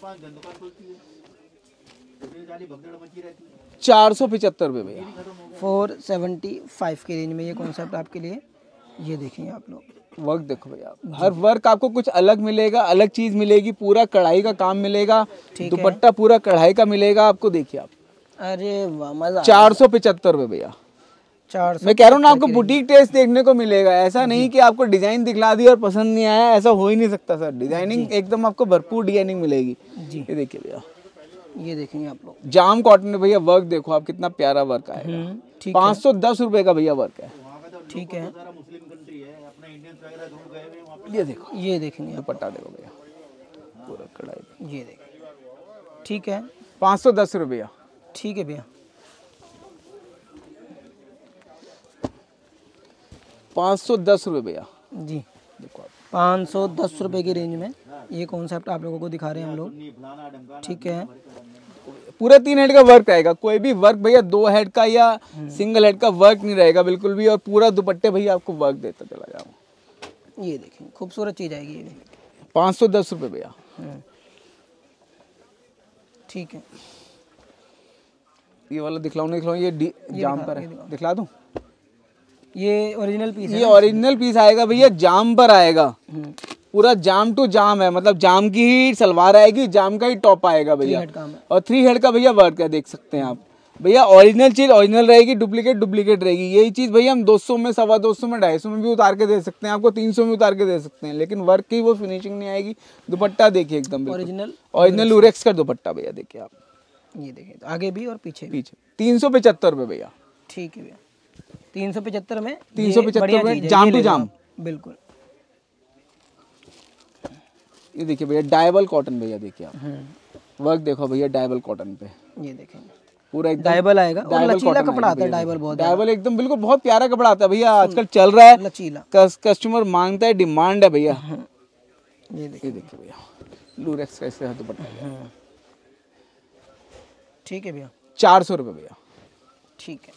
चार सौ पिचहत्तर रुपये भैया। फोर सेवेंटी फाइव की रेंज में ये कॉन्सेप्ट आपके लिए। ये देखेंगे आप लोग। वर्क देखो भैया, हर वर्क आपको कुछ अलग मिलेगा, अलग चीज मिलेगी। पूरा कढ़ाई का काम मिलेगा, दुपट्टा पूरा कढ़ाई का मिलेगा आपको। देखिए आप, अरे वाह मजा। चार सौ पिचहत्तर रुपये भैया। चार सौ मैं कह रहा हूँ ना, आपको बुटीक टेस्ट देखने को मिलेगा। ऐसा नहीं कि आपको डिजाइन दिखला दी और पसंद नहीं आया, ऐसा हो ही नहीं सकता सर। डिजाइनिंग एकदम आपको भरपूर डिजाइनिंग मिलेगी जी। ये देखिए भैया, ये देखेंगे आप लोग। जाम कॉटन में भैया वर्क देखो आप कितना प्यारा वर्क आएगा। पाँच सौ दस रुपये का भैया वर्क है। ठीक है। ये देखो, ये देखेंगे दुपट्टा देखो भैया पूरा कढ़ाई। ये देखो। ठीक है। पाँच सौ दस रुपया। ठीक है भैया। पाँच सौ दस रुपये भैया जी। देखो पाँच सौ दस रुपये की रेंज में ये कॉन्सेप्ट आप लोगों को दिखा रहे हैं हम लोग। ठीक है। पूरा तीन हेड का वर्क आएगा। कोई भी वर्क भैया दो हेड का या सिंगल हेड का वर्क नहीं रहेगा बिल्कुल भी। और पूरा दुपट्टे भैया आपको वर्क देता चला जाऊँ। ये देखिए खूबसूरत चीज़ आएगी ये भी। पाँच सौ दस रुपये भैया। ठीक है। ये वाला दिखलाऊँ नहीं दिखलाऊँ? ये जाम पर है, दिखला दूँ? ये ओरिजिनल पीस है। ये ओरिजिनल पीस आएगा भैया, जाम पर आएगा। पूरा जाम टू जाम है, मतलब जाम की ही सलवार आएगी, जाम का ही टॉप आएगा भैया। और थ्री हेड का भैया वर्क है, देख सकते हैं आप भैया। ओरिजिनल चीज ओरिजिनल रहेगी, डुप्लीकेट डुप्लीकेट रहेगी। यही चीज भैया हम दो सौ में, सवा दो सौ में, ढाई सौ में भी उतार के दे सकते हैं आपको, तीन सौ में उतार के दे सकते हैं। लेकिन वर्क की वो फिनिशिंग नहीं आएगी। दुपट्टा देखिए एकदम ओरिजिनल ओरिजिनल लूरेक्स का दुपट्टा भैया। देखिए आप, ये देखिए तो आगे भी और पीछे पीछे तीन सौ पचहत्तर रुपये भैया। ठीक है भैया। तीन सौ पचहत्तर में तीन सौ पचहत्तर में जाम टू जाम बिल्कुल। ये देखिए भैया डायबल कॉटन भैया। देखिए आप वर्क देखो भैया डायबल कॉटन पे। ये देखेंगे पूरा एकदम डायबल आएगा और लचीला कपड़ा आता है। डायबल बहुत डायबल एकदम बिल्कुल बहुत प्यारा कपड़ा आता है भैया। आजकल चल रहा है लचीला, कस्टमर मांगता है, डिमांड है भैया। ये देखिए देखिए भैया लूरेक्स का इसका दुपट्टा है। ठीक है भैया, चार सौ रुपये भैया। ठीक है।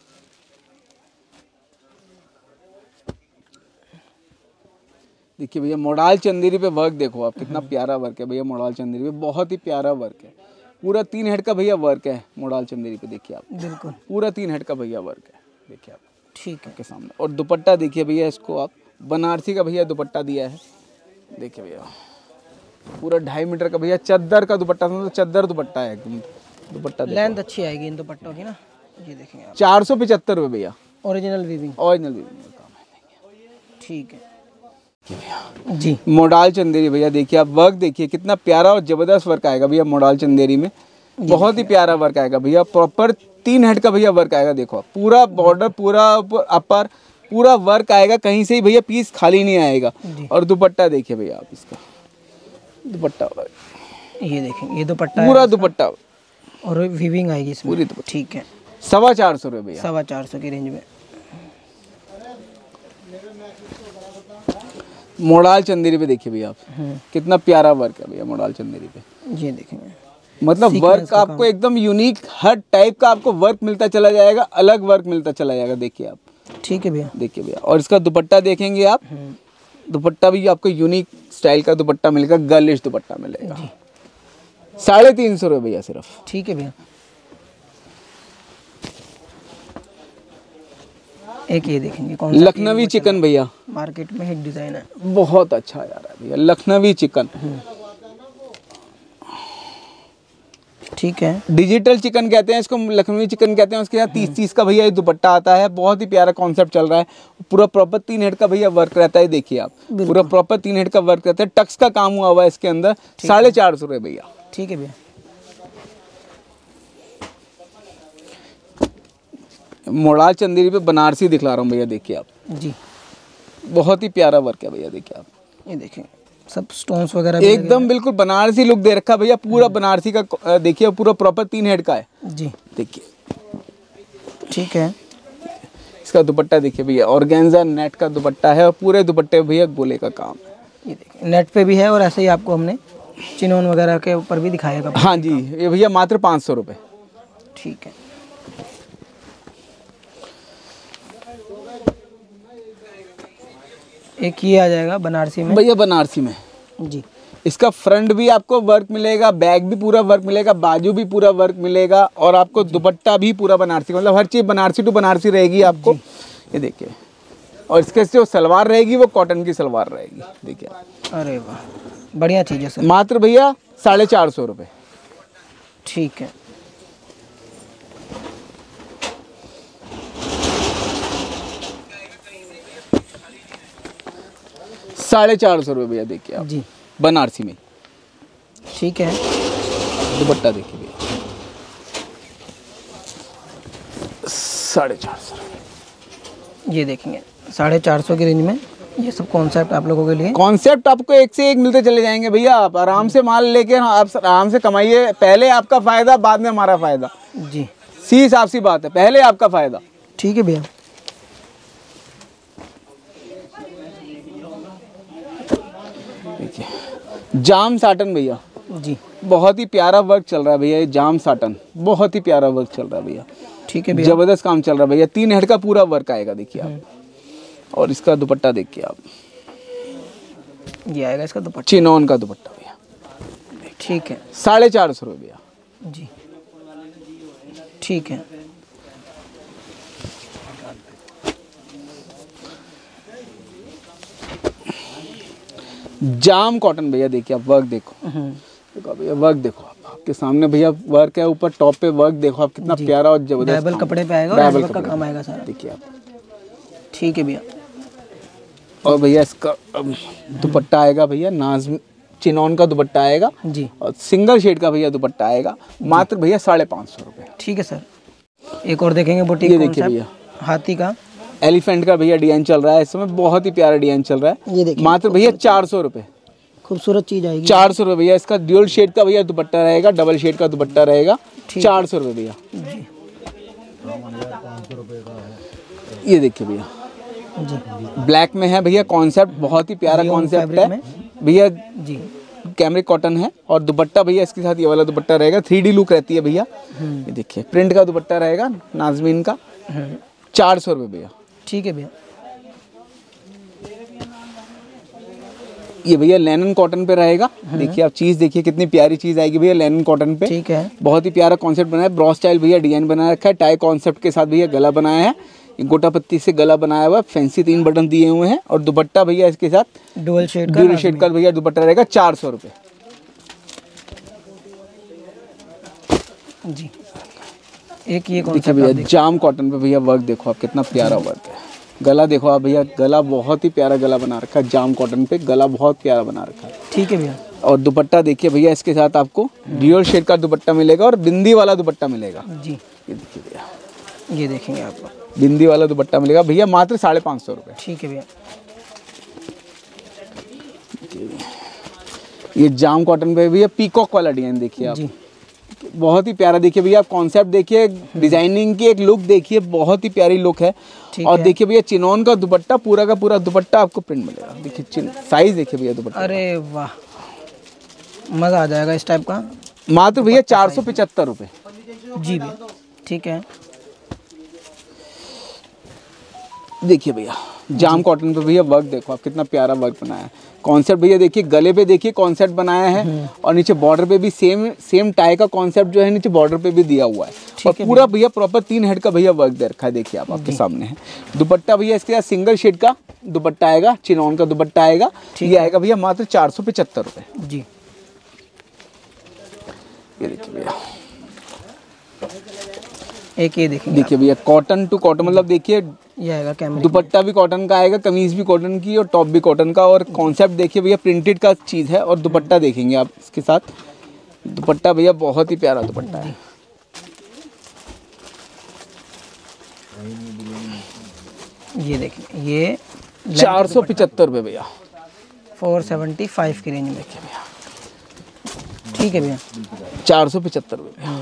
देखिए भैया मोडाल चंदेरी पे वर्क देखो आप, कितना प्यारा वर्क है भैया मोडाल चंदेरी पे, बहुत ही प्यारा वर्क है। पूरा तीन हेड का भैया वर्क है मोडाल चंदेरी पे, देखिए आप बिल्कुल पूरा तीन हेड का भैया वर्क है, देखिए आप ठीक है आपके सामने। और दुपट्टा देखिए भैया, इसको आप बनारसी का भैया दुपट्टा दिया है, देखिए भैया पूरा ढाई मीटर का भैया चद्दर का दुपट्टा, समझो चद्दर दुपट्टा है एकदम। दुपट्टा लेंथ अच्छी आएगी इन दुपट्टों की ना, ये देखेंगे आप। चार सौ पचहत्तर रुपये भैया, ओरिजिनल वीविंग, ओरिजिनल वीविंग का काम है। ठीक है जी। मोडाल चंदेरी भैया देखिए आप, वर्क देखिए कितना प्यारा और जबरदस्त वर्क आएगा भैया मोडाल चंदेरी में, बहुत ही प्यारा वर्क आएगा भैया। प्रॉपर तीन हेड का भैया वर्क आएगा, देखो आप पूरा बॉर्डर पूरा अपर पूरा वर्क आएगा, कहीं से ही भैया पीस खाली नहीं आएगा। और दुपट्टा देखिए भैया आप, इसका दुपट्टा ये देखें, ये दुपट्टा पूरा दुपट्टा और वीविंग आएगी इसमें पूरी दुपट्टा। ठीक है, सवा चार सौ रुपये भैया, सवा चार सौ की रेंज में। मोडाल चंदेरी पे देखिए भैया आप, कितना प्यारा वर्क है भैया मोडाल चंदेरी पे, ये देखेंगे मतलब वर्क आपको एकदम यूनिक, हर टाइप का आपको वर्क मिलता चला जाएगा, अलग वर्क मिलता चला जाएगा, देखिए आप। ठीक है भैया, देखिए भैया, और इसका दुपट्टा देखेंगे आप, दुपट्टा भी आपको यूनिक स्टाइल का दुपट्टा मिलेगा, गर्लिश दुपट्टा मिलेगा, साढ़े तीन सौ रुपये भैया सिर्फ। ठीक है भैया। एक ये देखेंगे कौन सा, लखनवी चिकन भैया, मार्केट में हिट डिजाइन है, बहुत अच्छा आ रहा है भैया लखनवी चिकन। ठीक है, डिजिटल चिकन कहते हैं इसको, लखनवी चिकन कहते हैं। उसके साथ तीस तीस का भैया ये दुपट्टा आता है, बहुत ही प्यारा कॉन्सेप्ट चल रहा है। पूरा प्रॉपर तीन हेड का भैया वर्क रहता है, देखिए आप पूरा प्रॉपर तीन हेड का वर्क रहता है, टक्स का काम हुआ हुआ है इसके अंदर, साढ़े चार सौ रुपये भैया। ठीक है भैया। मोडाल चंदेरी पे बनारसी दिखला रहा हूँ भैया, देखिए आप जी, बहुत ही प्यारा वर्क है भैया, देखिए आप ये देखें सब स्टोन्स वगैरह भी एकदम बिल्कुल बनारसी लुक दे रखा भैया, पूरा बनारसी का देखिए, पूरा प्रॉपर तीन हेड का है जी, देखिए। ठीक है, इसका दुपट्टा देखिए भैया, ऑर्गेन्जा नेट का दुपट्टा है, और पूरे दुपट्टे भैया गोले का काम है, ये देखिए नेट पे भी है, और ऐसे ही आपको हमने चिनोन वगैरह के ऊपर भी दिखाएगा। हाँ जी, ये भैया मात्र पाँच सौ रुपये। ठीक है, एक ये आ जाएगा बनारसी में भैया, बनारसी में जी। इसका फ्रंट भी आपको वर्क मिलेगा, बैक भी पूरा वर्क मिलेगा, बाजू भी पूरा वर्क मिलेगा, और आपको दुपट्टा भी पूरा बनारसी, मतलब हर चीज़ बनारसी टू बनारसी रहेगी आपको, ये देखिए। और इसके जो सलवार रहेगी वो कॉटन की सलवार रहेगी, देखिए। अरे वाह, बढ़िया चीज़ है सर। मात्र भैया साढ़े चार सौ रुपये। ठीक है, साढ़े चार सौ रुपये भैया, देखिए आप जी, बनारसी में। ठीक है, दुपट्टा देखिए भैया, साढ़े चार सौ। ये देखेंगे साढ़े चार सौ की रेंज में ये सब कॉन्सेप्ट आप लोगों के लिए। कॉन्सेप्ट आपको एक से एक मिलते चले जाएंगे भैया, आप आराम से माल लेके आप आराम से कमाइए, पहले आपका फायदा बाद में हमारा फायदा जी, सी हिसाब सी बात है, पहले आपका फायदा। ठीक है भैया, देखिए जाम साटन भैया जी, बहुत ही प्यारा वर्क चल रहा है भैया, ये जाम साटन बहुत ही प्यारा वर्क चल रहा है भैया, ठीक है भैया, जबरदस्त काम चल रहा है भैया, तीन हेड का पूरा वर्क आएगा, देखिए आप। और इसका दुपट्टा देखिए आप, ये आएगा इसका दुपट्टा, चिनोन का दुपट्टा भैया, ठीक है, साढ़े चार सौ रुपये भैया जी, ठीक है, जाम कॉटन भैया, देखिए आप वर्क देखो, देखो भैया वर्क देखो आप, आपके सामने भैया वर्क है, ऊपर टॉप पे वर्क देखो आप, कितना प्यारा और जबरदस्त डबल कपड़े पे आएगा, और वर्क का काम आएगा सारा, देखिए आप। ठीक है भैया, और भैया इसका दुपट्टा आएगा भैया, नाज चिनोन का दुपट्टा आएगा जी, और सिंगल शेड का भैया दुपट्टा आएगा, मात्र भैया साढ़े पाँच सौ रुपये। ठीक है सर। एक और देखेंगे बुटीक, ये देखिए भैया, हाथी का एलिफेंट का भैया डिजाइन चल रहा है इस समय, बहुत ही प्यारा डिजाइन चल रहा है, ये देखिए मात्र भैया चार सौ रुपये, खूबसूरत चीज आएगी, चार सौ रुपये भैया। इसका ड्यूल शेड का भैया दुपट्टा रहेगा, डबल शेड का दुपट्टा रहेगा, चार सौ रुपये भैया। ये देखिए भैया जी, ब्लैक में है भैया, कॉन्सेप्ट बहुत ही प्यारा कॉन्सेप्ट है भैया जी, कैमरिक कॉटन है और दुपट्टा भैया इसके साथ ये वाला दुपट्टा रहेगा, थ्री डी लुक रहती है भैया। ये देखिए प्रिंट का दुपट्टा रहेगा नाजमीन का, चार सौ रुपये भैया। ठीक है भैया। ये भैया लेनन कॉटन पे रहेगा। देखिए आप चीज देखिए कितनी प्यारी चीज आएगी भैया लेनन कॉटन पे। ठीक है। बहुत ही प्यारा कॉन्सेप्ट बनाया है, ब्रॉस स्टाइल भैया डिजाइन बना रखा है, टाई कॉन्सेप्ट के साथ भैया गला बनाया है, गोटा पत्ती से गला बनाया हुआ, फैंसी तीन बटन दिए हुए हैं और दुपट्टा भैया इसके साथ डुअल शेड का डुअल शेड का भैया दुपट्टा रहेगा, चार सौ रुपये जी। एक ये देखिए भैया जाम कॉटन पे भैया वर्क देखो आप कितना प्यारा वर्क है। गला देखो आप भैया, गला बहुत ही प्यारा गला बना रखा है, जाम कॉटन पे गला बहुत प्यारा बना रखा है। ठीक है भैया। और दुपट्टा देखिए भैया इसके साथ आपको डुअल शेड का दुपट्टा मिलेगा और बिंदी वाला दुपट्टा मिलेगा जी। ये देखिए भैया, ये देखेंगे आपको बिंदी वाला दुपट्टा मिलेगा भैया मात्र साढ़े पाँच सौ रुपये। ठीक है भैया। ये जाम कॉटन पे भैया पीकॉक वाला डिजाइन देखिए आप, बहुत ही प्यारा। देखिए भैया आप कॉन्सेप्ट देखिए, डिजाइनिंग की एक लुक देखिए, बहुत ही प्यारी लुक है। और देखिए भैया चिनोन का दुपट्टा, पूरा का पूरा दुपट्टा आपको प्रिंट मिलेगा। देखिए साइज देखिए भैया दुपट्टा, अरे वाह मजा आ जाएगा इस टाइप का। मात्र भैया चार सौ पचहत्तर रुपये जी भैया। ठीक है। देखिए भैया जाम कॉटन पे भैया वर्क देखो आप कितना प्यारा वर्क बनाया है। कॉन्सेप्ट भैया देखिए गले पे देखिए कॉन्सेप्ट बनाया है और नीचे बॉर्डर पे भी सेम सेम टाई का कॉन्सेप्ट जो है नीचे बॉर्डर पे भी दिया हुआ है। और पूरा भैया प्रॉपर तीन हेड का भैया वर्क दे रखा है। देखिए आप आपके सामने है दुपट्टा भैया इसके साथ सिंगल शेड का दुपट्टा आएगा, चिनॉन का दुपट्टा आएगा। ये आएगा भैया मात्र चार सौ पचहत्तर रुपये जी। ये देखिए भैया, एक ये देखिए देखिए भैया कॉटन टू कॉटन, मतलब देखिए ये आएगा कैमरे, दुपट्टा भी कॉटन का आएगा, कमीज भी कॉटन की और टॉप भी कॉटन का। और कॉन्सेप्ट देखिए भैया प्रिंटेड का चीज़ है और दुपट्टा देखेंगे आप इसके साथ, दुपट्टा भैया बहुत ही प्यारा दुपट्टा है। ये देखिए ये चार सौ पचहत्तर रुपये भैया, फोर सेवेंटी फाइव की रेंज में। देखिए भैया ठीक है भैया, चार सौ पचहत्तर रुपये।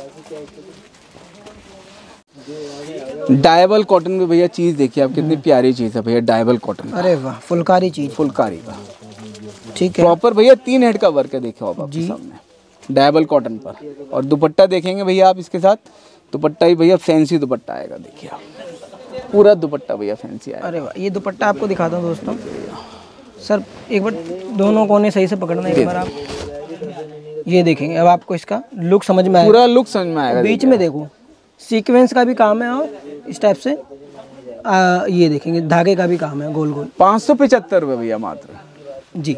डायबल कॉटन में भैया चीज देखिए आप कितनी प्यारी चीज है भैया, डायबल कॉटन। अरे वाह फुलकारी चीज, फुलकारी का ठीक है। प्रॉपर भैया तीन हेड का वर्क है, देखो आप आपके सामने डायबल कॉटन पर। और दुपट्टा देखेंगे भैया आप इसके साथ, दुपट्टा ही भैया फैंसी दुपट्टा आएगा। देखिए आप पूरा दुपट्टा भैया फैंसी आएगा। अरे वाह, ये दुपट्टा आपको दिखाता हूँ दोस्तों। सर एक बार दोनों कोने सही से पकड़ना एक बार आप, ये देखेंगे अब आपको इसका लुक समझ में आएगा, पूरा लुक समझ में आएगा। बीच में देखो सीक्वेंस का भी काम है और इस टाइप से आ, ये देखेंगे धागे का भी काम है गोल गोल। पाँच सौ पचहत्तर रुपये भैया मात्र जी।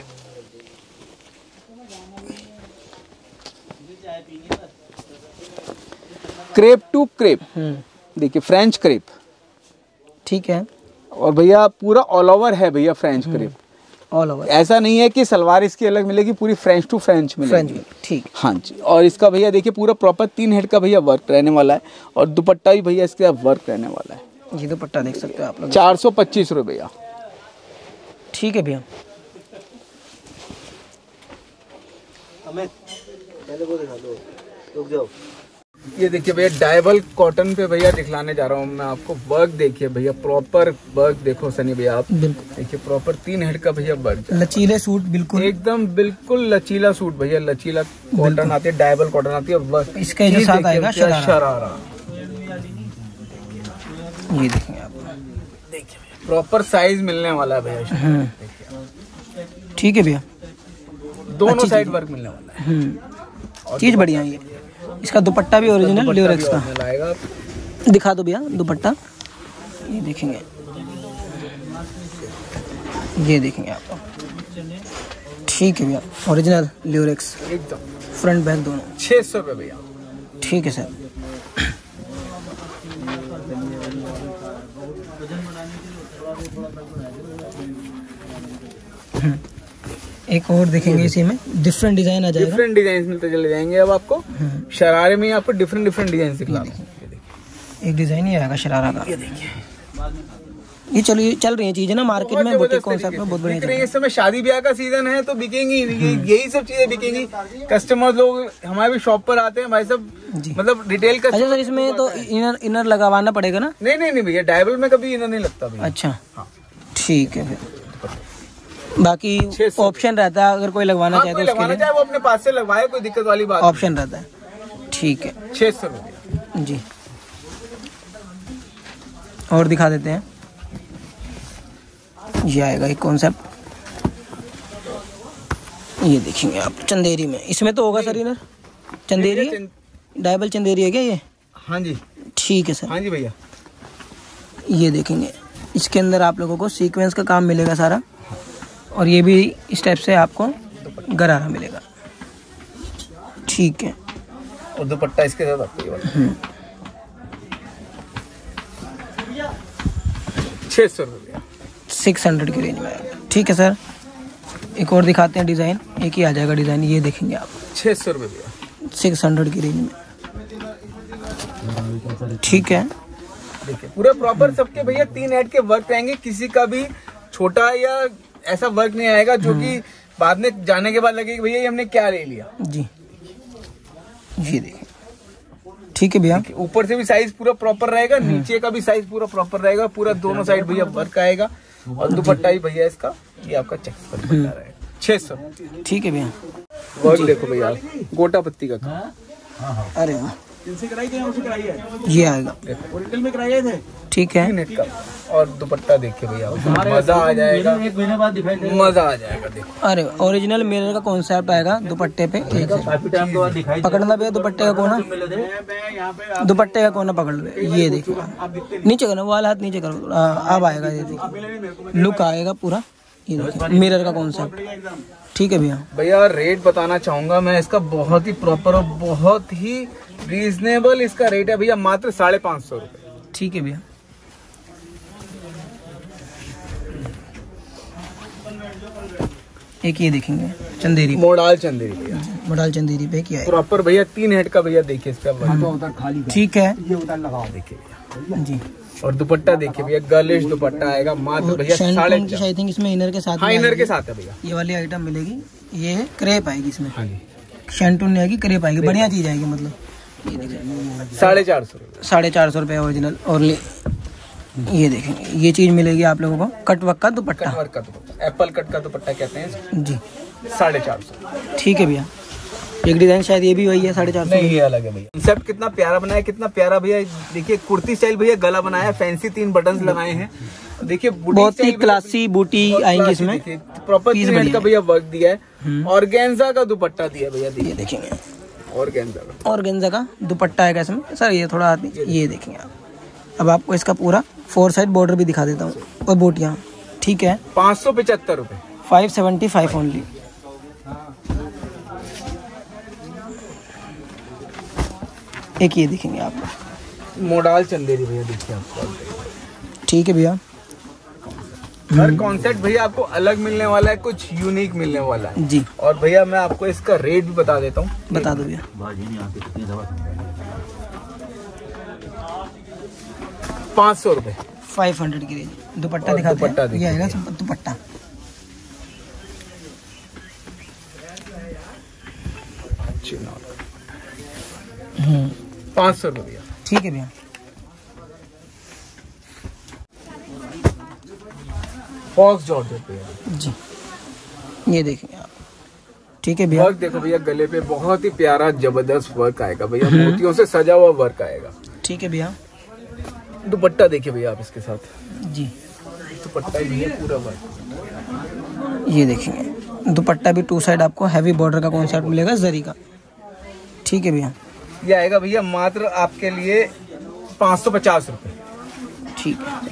क्रेप टू क्रेप, देखिए फ्रेंच क्रेप, ठीक है। और भैया पूरा ऑल ओवर है भैया फ्रेंच क्रेप, ऑल ओवर। ऐसा नहीं है कि सलवार इसकी अलग मिलेगी, पूरी फ्रेंच टू फ्रेंच मिलेगी। ठीक, हाँ जी। और इसका भैया देखिए पूरा प्रॉपर तीन हेड का भैया वर्क रहने वाला है और दुपट्टा भी भैया इसके साथ वर्क रहने वाला है। ये दुपट्टा देख सकते हो आप लोग, चार सौ पच्चीस रुपये भैया। ठीक है भैया। ये देखिए भैया डायबल कॉटन पे भैया दिखलाने जा रहा हूँ मैं आपको। वर्क देखिए भैया, प्रॉपर वर्क देखो सनी भैया आप, देखिए प्रॉपर तीन हेड का भैया वर्क, लचीले सूट बिल्कुल एकदम बिल्कुल लचीला सूट भैया, लचीला कॉटन आती है, डायबल कॉटन आती है। वर्क इसके जो साथ आएगा शरारा, शरारा। ये देखेंगे आप, देखिए प्रॉपर साइज मिलने वाला है भैया। ठीक है भैया, दोनों साइड वर्क मिलने वाला है, चीज बढ़िया है। ये इसका दुपट्टा भी ओरिजिनल ल्यूरेक्स का आएगा। दिखा दो भैया दुपट्टा, ये देखेंगे, ये देखेंगे आप, ठीक है भैया, ओरिजिनल ल्यूरेक्स एकदम फ्रंट बैक दोनों। छः सौ रुपये भैया। ठीक है सर। एक और देखेंगे, इसी में डिफरेंट डिजाइन आ जाएगा, डिफरेंट डिजाइन मिलते चले जाएंगे। अब आपको शरारे में आपको डिफरेंट डिफरेंट डिजाइन दिखला रहा हूं। एक डिजाइन ही आएगा शरारा का, ये देखिए। ये चलिए चल रही है चीजें ना मार्केट में, बुटीक कॉन्सेप्ट में बहुत बढ़िया। इस समय शादी ब्याह का सीजन है तो बिकेंगी, यही सब चीजें बिकेंगी। कस्टमर लोग हमारे भी शॉप पर आते हैं भाई साहब, मतलब रिटेल का। अच्छा सर, इसमें तो इनर इनर लगवाना पड़ेगा ना? नहीं नहीं नहीं भैया, डायबल में कभी इनर नहीं लगता भैया। अच्छा ठीक है भैया। बाकी ऑप्शन रहता है, अगर कोई लगवाना हाँ, चाहे कोई तो उसके लगवाना लिए चाहे वो अपने पास से लगवाए, कोई दिक्कत वाली बात ऑप्शन रहता है। ठीक है, छह सौ रुपये जी। और दिखा देते हैं, ये आएगा एक कॉन्सेप्ट, ये देखेंगे आप चंदेरी में। इसमें तो होगा सर इनर चंदेरी है, डायबल चंदेरी है क्या ये? हाँ जी, ठीक है सर। हाँ जी भैया, ये देखेंगे इसके अंदर आप लोगों को सीक्वेंस का काम मिलेगा सारा, और ये भी इस टाइप से आपको गरारा मिलेगा। ठीक है, और दुपट्टा इसके साथ आपको ये वाला छह सौ रुपया सिक्स हंड्रेड की रेंज में आएगा। ठीक है सर, एक और दिखाते हैं डिज़ाइन, एक ही आ जाएगा डिज़ाइन, ये देखेंगे आप छह सौ रुपये भैया सिक्स हंड्रेड की रेंज में। ठीक है, देखिए पूरे प्रॉपर सबके भैया तीन हेड के वर्क आएंगे, किसी का भी छोटा या ऐसा वर्क नहीं आएगा जो कि बाद में जाने के बाद लगे कि भैया ये हमने क्या ले लिया। जी ये देखिए। ठीक है भैया, ऊपर से भी साइज पूरा प्रॉपर रहेगा, नीचे का भी साइज पूरा प्रॉपर रहेगा, पूरा दोनों साइड भैया वर्क आएगा, और दुपट्टा भी भैया इसका ये आपका चेक्स पर दुपट्टा रहेगा छह सौ। ठीक है भैया, वर्क देखो भैया गोटा पत्ती का काम। अरे वाह, ये आएगा ओरिजिनल में कराए थे। ठीक है, नेट का, और दुपट्टा देखिए भैया मजा आ जाएगा, एक महीने बाद दिखाई देगा, मजा आ जाएगा। देखो अरे ओरिजिनल मिरर का कॉन्सेप्ट आएगा दुपट्टे पे, एक पकड़ना भैया दुपट्टे का कोना, दुपट्टे का कोना पकड़ लो, ये देखिए नीचे करो, वाल हाथ नीचे करो, अब आएगा ये देखिए लुक आएगा पूरा, ये देखिए मिरर का कॉन्सेप्ट। ठीक है भैया, भैया रेट बताना चाहूंगा मैं इसका, बहुत ही प्रॉपर और बहुत ही रीजनेबल इसका रेट है भैया, मात्र साढ़े पाँच सौ रुपये। ठीक है भैया, एक ये देखेंगे चंदेरी, मोडाल चंदेरी भैया, मोडाल चंदेरी पे क्या है प्रॉपर भैया तीन हेड का भैया, देखिए इसका खाली। ठीक है, ये उधर लगाओ देखिए जी। और दुपट्टा देखिए भैया, गर्लिश दुपट्टा आएगा मात्र भैया साढ़े आई थिंक इसमें इनर के साथ, हाँ इनर के साथ है भैया, ये वाली आइटम मिलेगी, ये है क्रेप आएगी इसमें, हाँ जी शैंटून नहीं आएगी, क्रेप आएगी, बढ़िया चीज आएगी। मतलब ये देखिए साढ़े चार सौ साढ़े चार सौ रुपये ओरिजिनल। और ये देखेंगे ये चीज मिलेगी आप लोगों को, कट वर्क का दुपट्टा, वर्क का दुपट्टा, एप्पल कट का दुपट्टा कहते हैं जी, साढ़े चार सौ। ठीक है भैया, एक डिजाइन शायद ये भी वही है साढ़े चार सौ। नहीं ये अलग है भैया। कंसेप्ट कितना प्यारा बनाया, कितना प्यारा भैया, देखिए कुर्ती स्टाइल भैया गला बनाया, फैंसी तीन बटन्स लगाए हैं, देखिए बहुत ही क्लासी बूटी आएंगी इसमें, प्रॉपर तीन का भैया वर्क दिया है, ऑर्गेन्जा का दुपट्टा दिया भैया, ये देखेंगे ऑर्गेन्जा का, ऑर्गेन्जा का दुपट्टा है इसमें सर, ये थोड़ा आदमी ये देखेंगे आप। अब आपको इसका पूरा फोर साइड बॉर्डर भी दिखा देता हूँ, और बूटियाँ। ठीक है, पाँच सौ पचहत्तर रुपये फाइव सेवेंटी फाइव ओनली। एक ये देखेंगे आप, मोडाल चंदेरी भैया, देखिए आपको। ठीक है भैया, हर कॉन्सेप्ट भैया आपको अलग मिलने वाला है, कुछ यूनिक मिलने वाला है जी। और भैया मैं आपको इसका रेट भी बता देता हूँ, बता दो भैया। पाँच सौ रुपये फाइव हंड्रेड की रेंज, दुपट्टा दिखाते दुपट्टा हैं, ये आएगा दुपट्टा। पाँच सौ रुपये भैया। ठीक है भैया, फॉक्स जॉर्जेट भैया जी, ये देखेंगे आप। ठीक है भैया, वर्क देखो भैया गले पे बहुत ही प्यारा जबरदस्त वर्क आएगा भैया, मोतियों से सजा हुआ वर्क आएगा। ठीक है भैया, दुपट्टा देखिए भैया आप इसके साथ जी, दुपट्टा भी है पूरा वर्क, ये देखेंगे दुपट्टा भी टू साइड आपको हैवी बॉर्डर का कॉन्सेप्ट मिलेगा जरी का। ठीक है भैया, ये आएगा भैया मात्र आपके लिए पाँच सौ पचास रुपये। ठीक है,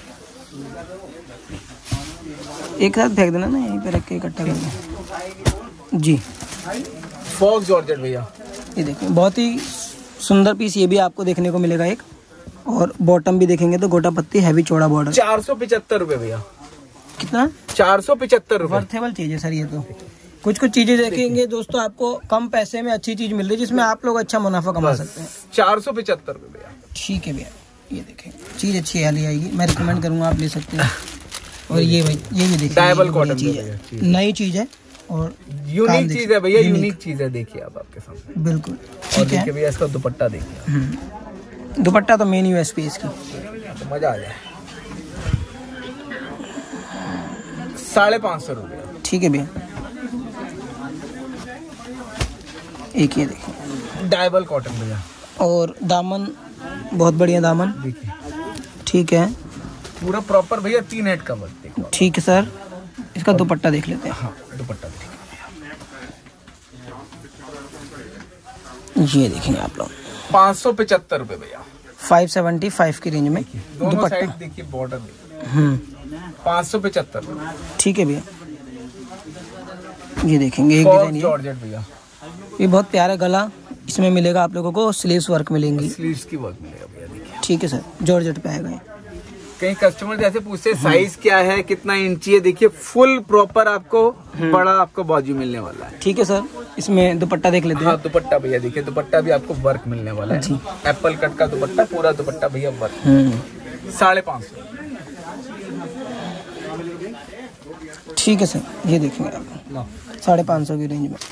एक साथ फेंक देना ना, यहीं पे रख के इकट्ठा करना जी। फॉक्स जॉर्जेट भैया, ये देखें बहुत ही सुंदर पीस, ये भी आपको देखने को मिलेगा एक, और बॉटम भी देखेंगे तो गोटा पत्ती हैवी चौड़ा बॉर्डर। चार सौ पिछहत्तर रुपये भैया। कितना? चार सौ पिछहत्तर रुपये। वर्थेबल चीज है सर ये तो। कुछ कुछ चीजें देखेंगे दोस्तों, आपको कम पैसे में अच्छी चीज मिल रही है जिसमें आप लोग अच्छा मुनाफा कमा सकते हैं। चार सौ पिछहत्तर रुपये भैया। ठीक है भैया, ये देखें चीज अच्छी हाली आएगी, मैं रिकमेंड करूंगा, आप ले सकते हैं। और ये भाई ये भी देखिए, डायबल कॉटन चीज है, नई चीज है और यूनिक चीज है भैया, यूनिक चीज है, देखिए आप आपके सामने बिल्कुल। और देखिए भैया इसका दुपट्टा देखिए, दुपट्टा तो मेन यूएसपी इसकी, तो मजा आ जाए। साढ़े पाँच सौ रुपये। ठीक है भैया। एक ये देखिए डाइबल कॉटन भैया, और दामन बहुत बढ़िया दामन, देखिए ठीक है, पूरा प्रॉपर भैया तीन हेड का वर्क देखो। ठीक है सर। इसका दुपट्टा देख लेते हैं। हाँ दुपट्टा देखिए, ये देखेंगे आप लोग पाँच सौ पचहत्तर रुपए भैया, फाइव सेवेंटी फाइव की रेंज में दोनों साइड देखिए बॉर्डर देखिए, हम्म पाँच सौ पचहत्तर। ठीक है भैया। ये देखेंगे एक डिजाइन, जॉर्जेट भैया, ये बहुत प्यारा गला, इसमें मिलेगा आप लोगों को स्लीव्स वर्क मिलेंगी, स्लीव्स की वर्क मिलेगा भैया देखिए। ठीक है सर, जॉर्जेट पे आएगा। कई कस्टमर जैसे पूछते हैं साइज क्या है, कितना इंची है, देखिए फुल प्रॉपर आपको बड़ा आपको बाजू मिलने वाला है। ठीक है सर। इसमें दुपट्टा देख लेते हैं। हाँ दुपट्टा भैया देखिए, दुपट्टा भी आपको वर्क मिलने वाला है, एप्पल कट का दुपट्टा, पूरा दुपट्टा भैया वर्क, साढ़े पाँच सौ। ठीक है सर, ये देखेंगे आप साढ़े पाँच सौ की रेंज में।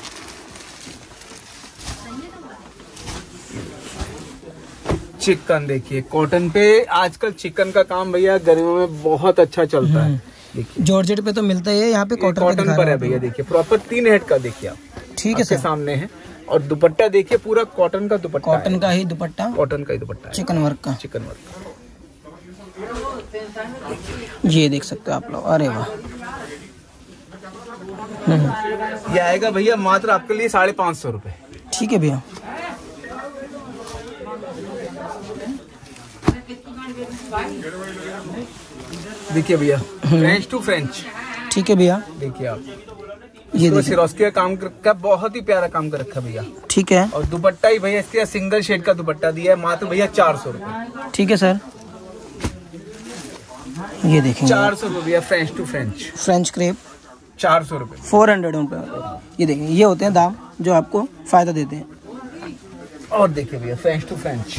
चिकन देखिए कॉटन पे, आजकल चिकन का काम भैया गर्मियों में बहुत अच्छा चलता है। देखिए जॉर्जेट पे तो मिलता ही है, यहाँ पे कॉटन कॉटन पर है भैया, देखिए प्रॉपर तीन हेड का देखिए आप, ठीक है सर, सामने है। और दुपट्टा देखिए पूरा कॉटन का दुपट्टा, कॉटन का ही दुपट्टा, कॉटन का ही दुपट्टा है, चिकन वर्क का, चिकन वर्क। ये देख सकते हो आप लोग। अरे वाह, ये आएगा भैया मात्र आपके लिए साढ़े पाँच सौ रुपए। ठीक है भैया। देखिए भैया फ्रेंच टू फ्रेंच, ठीक है भैया। देखिए आप, ये तो सिरोस्की का काम का बहुत ही प्यारा काम कर रखा भैया। ठीक है। और दुपट्टा ही भैया इसके सिंगल शेड का दुपट्टा दिया है, मात्र भैया चार सौ रुपए। ठीक है सर, ये देखेंगे चार सौ रुपए भैया, French to French, French crepe चार सौ रुपए, फोर हंड्रेड रुपए। ये देखेंगे, ये होते हैं दाम जो आपको फायदा देते हैं। और देखिए भैया फ्रेंच टू फ्रेंच,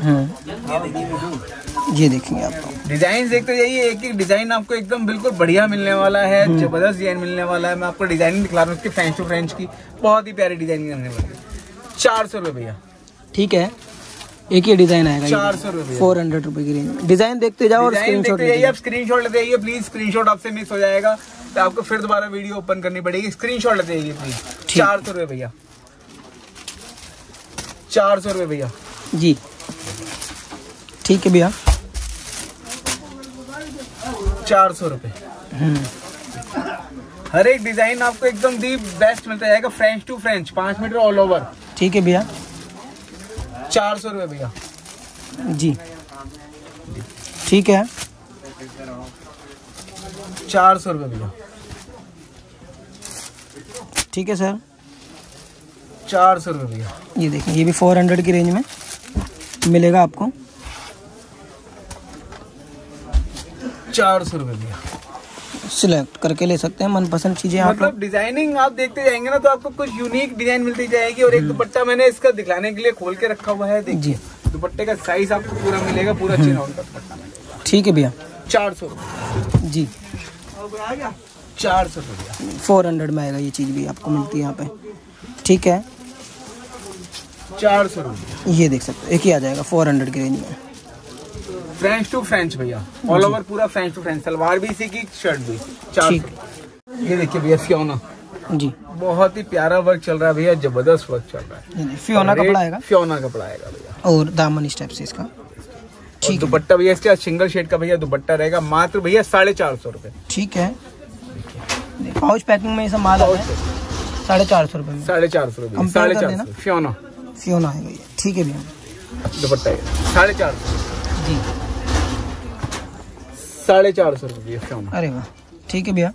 ये देखेंगे आप डिजाइन देखते जाइए, एक एक डिजाइन आपको एकदम बिल्कुल बढ़िया मिलने वाला है, जबरदस्त डिजाइन मिलने वाला है। मैं आपको डिजाइन दिखला रहा हूँ इसकी फ्रेंच टू फ्रेंच की, बहुत ही प्यारी डिजाइन करने वाली है। चार सौ रुपए भैया, ठीक है। एक ही डिजाइन आएगा, चार सौ रुपए, फोर हंड्रेड रुपए की रेंज। डिजाइन देखते जाओ और स्क्रीनशॉट लेते जाइए। आप स्क्रीनशॉट लेते जाइए प्लीज, स्क्रीनशॉट आपसे मिस हो जाएगा तो आपको फिर दोबारा वीडियो ओपन करनी पड़ेगी। स्क्रीनशॉट लेते जाइए प्लीज। चार सौ रुपए भैया, चार सौ रुपए भैया जी। ठीक है भैया, चार सौ रुपए। हर एक डिजाइन आपको एकदम दी बेस्ट मिलता जाएगा, फ्रेंच टू फ्रेंच, पांच मीटर ऑल ओवर। ठीक है भैया, चार सौ रुपए भैया जी। ठीक है, चार सौ रुपए भैया। ठीक है सर, चार सौ रुपए भैया। ये देखिए, ये भी फोर हंड्रेड की रेंज में मिलेगा आपको। चार सौ रुपए भैया, सिलेक्ट करके ले सकते हैं मनपसंद चीजें आप। मतलब डिजाइनिंग आप देखते जाएंगे ना तो आपको कुछ यूनिक डिजाइन मिलती जाएगी। और एक दुपट्टा मैंने इसका दिखाने के लिए खोल के रखा हुआ है, देखिए दुपट्टे का साइज आपको पूरा मिलेगा, पूरा अच्छी राउंड का दुपट्टा मिलेगा। ठीक है भैया, चार सौ रुपए जी, चार सौ रुपए, फोर हंड्रेड में आएगा। ये चीज भी आपको मिलती है यहाँ पे, ठीक है। चार सौ रुपए, ये देख सकते हो, एक ही आ जाएगा फोर हंड्रेड की रेंज में। फ्रेंच टू फ्रेंच भैया, ऑल ओवर पूरा फ्रेंच टू फ्रेंच, सलवार भी इसी की, शर्ट भी। चार सौ। ये देखिए भैया फियोना जी, बहुत ही प्यारा वर्क चल रहा है भैया, जबरदस्त वर्क चल रहा है। फियोना कपड़ा आएगा, फियोना कपड़ा आएगा भैया, और दामन स्टेप से इसका। ठीक, दुपट्टा भैया इसका सिंगल शेड का भैया दुपट्टा रहेगा, मात्र भैया साढ़े चार सौ रुपए। ठीक है, पाउच पैकिंग में ये सब माल आता है, साढ़े चार सौ रुपए में। साढ़े चार सौ रुपए, साढ़े चार सौ फियोना, फियोना आएगा ये। ठीक है भैया, दुपट्टा साढ़े चार सौ जी, साढ़े चार सौ रुपये फियोना। अरे वाह, ठीक है भैया।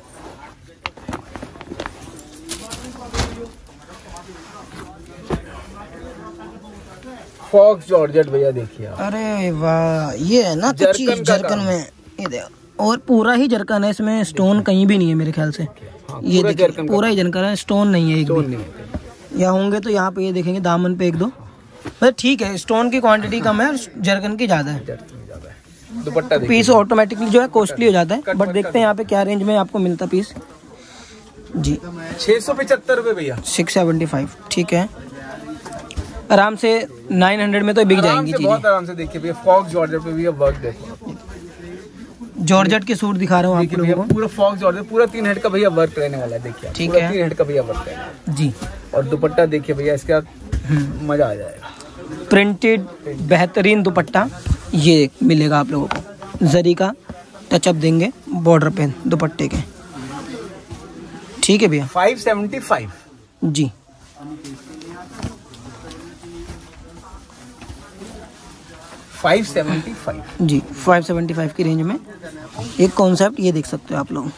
फॉक्स जॉर्जेट भैया देखिए आप, अरे वाह, ये है ना तो चीज जरकन में, ये देखो, और पूरा ही जरकन है, इसमें स्टोन कहीं भी नहीं है मेरे ख्याल से। हाँ, ये देखिए पूरा ही जरकन है, स्टोन नहीं है एक भी। नहीं या होंगे तो यहाँ पे ये देखेंगे दामन पे एक दो, बस ठीक है, स्टोन की क्वांटिटी कम है और जरकन की ज्यादा है। दुपट्टा पीस ऑटोमेटिकली जो है कॉस्टली हो जाता है, बट देखते हैं यहाँ पे क्या रेंज में आपको मिलता पीस जी। छह सौ पचहत्तर रुपए भैया, सिक्स सेवेंटी फाइव। ठीक है, आराम से नाइन हंड्रेड में तो बिक जाएंगी चीजें। बहुत आराम से। देखिए भैया फॉक्स जॉर्जेट पे भी वर्क देखो, जॉर्जेट के सूट दिखा रहा हूँ आप लोगों को। पूरा फॉक्स जॉर्जेट, पूरा तीन हेड का भैया वर्क रहने वाला है। देखिए ठीक है, तीन हेड का भैया वर्क है जी। और दुपट्टा देखिए भैया इसका मजा आ जाएगा। प्रिंटेड बेहतरीन दुपट्टा ये मिलेगा आप लोगों को। जरी का टचअप देंगे बॉर्डर पे दुपट्टे के। ठीक है भैया, फाइव सेवेंटी फाइव जी। फाइव सेवेंटी फाइव जी, फाइव सेवेंटी फाइव की रेंज में एक कॉन्सेप्ट ये देख सकते हो आप लोग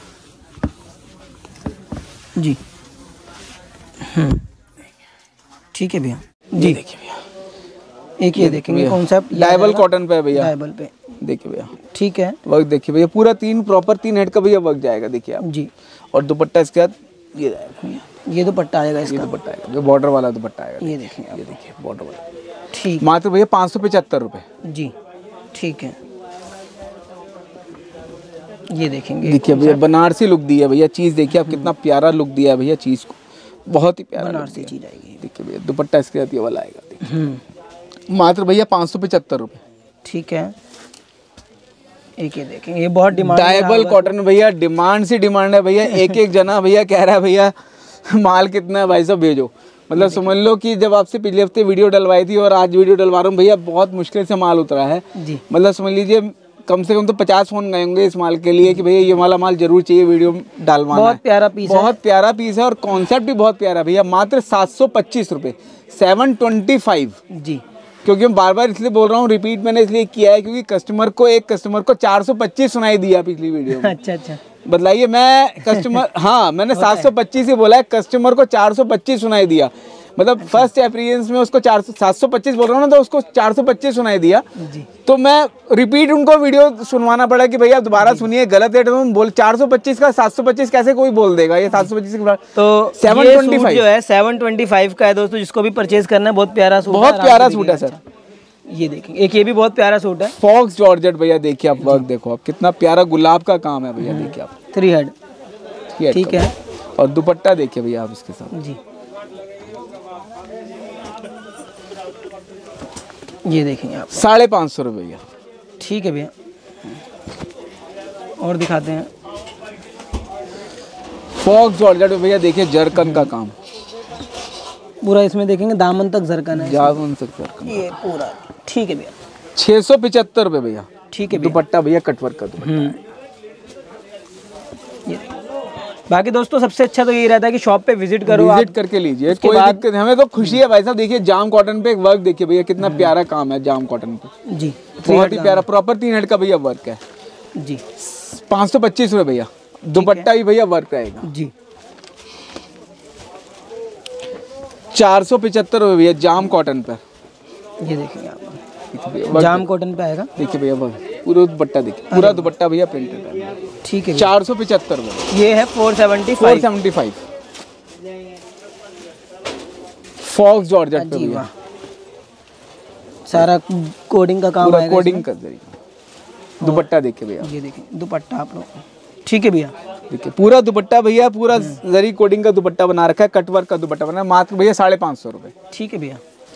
जी। हम्म, ठीक है भैया जी। देखिए भैया एक ये देखेंगे कॉन्सेप्ट डायबल कॉटन पे है भैया। डायबल पे देखिए भैया, ठीक है। वर्क देखिए भैया, पूरा तीन प्रॉपर तीन हेड का भैया वर्क जाएगा। देखिए आप जी। और दुपट्टा इसके बाद ये जाएगा भैया, ये दुपट्टा आएगा ये इसका। दुपट्टा आएगा जो बॉर्डर वाला दुपट्टा आएगा। ये देखेंगे आप। ये देखिए बॉर्डर वाला, ठीक मात्र भैया पाँच सौ पचहत्तर रुपये जी। ठीक है, ये देखेंगे। देखिए भैया बनारसी लुक दिया भैया, चीज देखिए आप कितना प्यारा लुक दिया है भैया, चीज को बहुत ही प्यारा बनारसी चीज आएगी। देखिए भैया दुपट्टा इसके साथ ये वाला आएगा। देखिए हम्म, मात्र भैया पाँच सौ पचहत्तर रुपये। ठीक है। एक ये देखेंगे, ये बहुत डिमांड। डायबल कॉटन भैया, डिमांड से डिमांड है भैया। एक एक जना भैया कह रहा है भैया माल कितना है भाई साहब भेजो। मतलब समझ लो कि जब आपसे पिछले हफ्ते वीडियो डलवाई थी और आज वीडियो डलवा रहा हूँ भैया, बहुत मुश्किल से माल उतरा है जी। मतलब समझ लीजिए कम से कम तो पचास फोन गए होंगे इस माल के लिए कि भैया ये वाला माल जरूर चाहिए, वीडियो डालवाना। बहुत प्यारा पीस है, बहुत प्यारा पीस है और कॉन्सेप्ट भी बहुत प्यारा भैया। मात्र सात सौ पच्चीस रुपये, सेवन ट्वेंटी फाइव जी। क्योंकि मैं बार बार इसलिए बोल रहा हूँ, रिपीट मैंने इसलिए किया है क्योंकि कस्टमर को एक कस्टमर को चार सौ पच्चीस सुनाई दिया पिछली वीडियो में। अच्छा अच्छा, बतलाइए मैं कस्टमर हाँ मैंने सात सौ पच्चीस ही बोला है, कस्टमर को चार सौ पच्चीस सुनाई दिया। मतलब फर्स्ट अप्रियंस में उसको चार सौ सात सौ पच्चीस बोल रहा हूँ ना, तो उसको चार सौ पच्चीस सुनाई दिया जी। तो मैं रिपीट उनको वीडियो सुनवाना पड़ा कि भैया दोबारा सुनिए, गलत है तो बोल चार सौ पच्चीस का सात सौ पच्चीस कैसे कोई बोल देगा, ये सात सौ पच्चीस तो सेवन ये ट्वेंटी सूट फाइव जो है सेवन ट्वेंटी फाइव का है दोस्तों, जिसको भी परचेज करना है। बहुत प्यारा सूट, बहुत प्यारा सूट है सर। ये देखेंगे, एक ये भी बहुत प्यारा सूट है। फॉक्स जॉर्जेट भैया, देखिए आप वर्क देखो आप कितना प्यारा गुलाब का काम है भैया। देखिए आप थ्री हेड, ठीक है। और दुपट्टा देखिए भैया आप इसके साथ जी। ये देखेंगे आप, साढ़े पाँच सौ रुपये भैया। ठीक है भैया। और दिखाते हैं फॉक्स जॉर्जेट भैया, देखिए जरकन का काम पूरा, इसमें देखेंगे दामन तक जरकन है, जामन तक जरकन ये पूरा। ठीक है भैया, छः सौ पचहत्तर रुपये भैया। ठीक है भैया। दुपट्टा भैया कटवर्क का दुपट्टा। ये बाकी दोस्तों सबसे अच्छा तो यही रहता है कि शॉप पे विजिट करो, विजिट करके लीजिए, कोई बाद- दिक्कत हमें तो खुशी है भाई साहब। देखिए जाम कॉटन पे एक वर्क देखिए भैया, कितना प्यारा काम है जाम कॉटन पे जी। बहुत ही प्यारा, प्रॉपर तीन हेड का भैया वर्क है। जी, पाँच सौ पच्चीस रुपये भैया। दुपट्टा भी भैया वर्क रहेगा। जी। चार सौ पचहत्तर रुपये भैया जाम कॉटन पर। ये देखेंगे आप, वर्क जाम कॉटन पे आएगा। देखिए भैया वर्क, पूरा दुपट्टा देखिए, पूरा दुपट्टा भैया प्रिंटेड है। ठीक है, चार सौ पचहत्तर रुपये। ये है four seventy four five. Seventy five faux georgette पे जी भैया, वाह, सारा कोडिंग का काम पूरा आएगा कोडिंग इसमें। कर देगा। दुपट्टा देखिए भैया, ये देखिए दुपट्टा आप लोग, ठीक है भैया। देखिए पूरा दुपट्टा भैया, पूरा जरी कोडिंग का दुपट्टा बना रखा है, कटवर्क का दुपट्टा बना है, मात्र भैया साढ़े पाँच सौ रुपये। ठीक है भैया।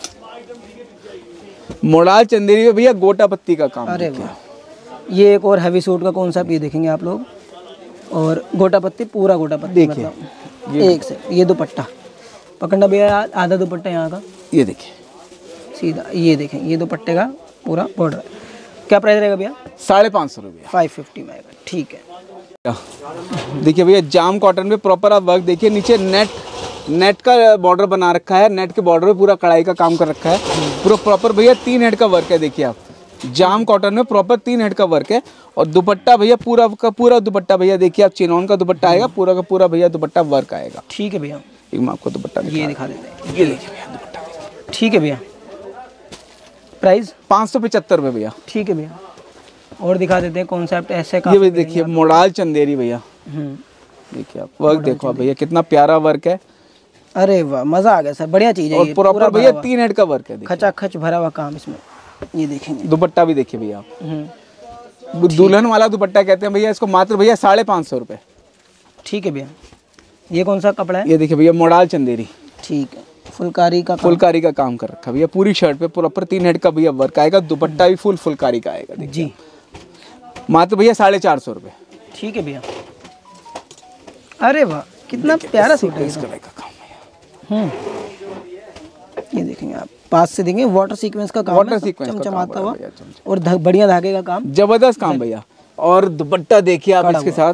मोडाल चंदेरी में भैया गोटा पत्ती का काम। अरे वाह, ये एक और हैवी सूट का कॉन्सेप्ट ये देखेंगे आप लोग। और गोटा पत्ती, पूरा गोटा पत्ती, देखिए, मतलब एक से। ये दुपट्टा पकड़ना भैया, आधा दुपट्टा यहाँ का, ये देखिए सीधा। ये देखें, ये दुपट्टे का पूरा बॉर्डर। क्या प्राइस रहेगा भैया? साढ़े पाँच सौ रुपये। फाइव फिफ्टी में आएगा, ठीक है। देखिए भैया जाम कॉटन में प्रॉपर आप वर्क देखिए, नीचे नेट नेट का बॉर्डर बना रखा है, नेट के बॉर्डर में पूरा कढ़ाई का काम कर रखा है, पूरा प्रॉपर भैया तीन हेड का वर्क है। देखिए आप जाम कॉटन में प्रॉपर तीन हेड का वर्क है। और दुपट्टा भैया पूरा का पूरा दुपट्टा भैया देखिए आप, चिनॉन का दुपट्टा आएगा, पूरा का पूरा भैया दुपट्टा वर्क आएगा। ठीक है भैया, एक मैं आपको दुपट्टा ये दिखा देते हैं। ये देखिए भैया दुपट्टा, ठीक है भैया। प्राइस पाँच सौ पचहत्तर रुपये भैया। ठीक है भैया। और दिखा देते हैं कॉन्सेप्ट ऐसे का। ये भी देखिए मोडाल चंदेरी भैया, देखिए आप वर्क देखो आप भैया, कितना प्यारा वर्क है। अरे वाह, मजा आ गया सर, बढ़िया चीज है। और प्रॉपर भैया तीन हेड का वर्क है, खचा खच भरा हुआ काम इसमें। ये देखेंगे दुपट्टा भी देखिए भैया आप, दुल्हन वाला दुपट्टा कहते हैं भैया इसको, मात्र भैया साढ़े पाँच सौ रुपये। ठीक है भैया। ये कौन सा कपड़ा है? ये देखिए भैया मोडाल चंदेरी, ठीक है, फुलकारी का फुलकारी का काम कर रखा भैया, पूरी शर्ट पे प्रॉपर तीन हेड का भैया वर्क आएगा, दुपट्टा भी फुल फुलकारी का आएगा। जी, मात्र भैया साढ़े चार सौ रुपये। ठीक है भैया। अरे वाह कितना प्यारा सूट है इसका का काम भैया। हम्म ये देखेंगे आप पास से देखेंगे वाटर सीक्वेंस का काम, वाटर सीक्वेंस चमचमाता हुआ और बढ़िया धागे का काम, जबरदस्त काम भैया। और दुपट्टा देखिए आप इसके साथ,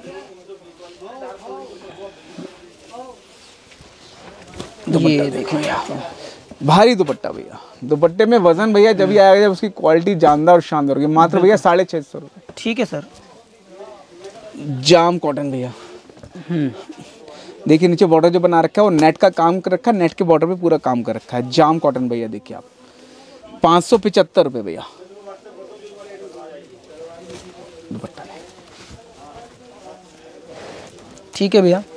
ये देखेंगे आप भारी दुपट्टा भैया। दुपट्टे में वजन भैया जब भी आएगा जब उसकी क्वालिटी जानदार और शानदार होगी। मात्र भैया साढ़े छः सौ रुपये। ठीक है सर। जाम कॉटन भैया। देखिए नीचे बॉर्डर जो बना रखा है वो नेट का काम कर रखा है, नेट के बॉर्डर पे पूरा काम कर रखा है। जाम कॉटन भैया देखिए आप, पाँच सौ पिचहत्तर रुपये भैया दुपट्टा। ठीक है भैया।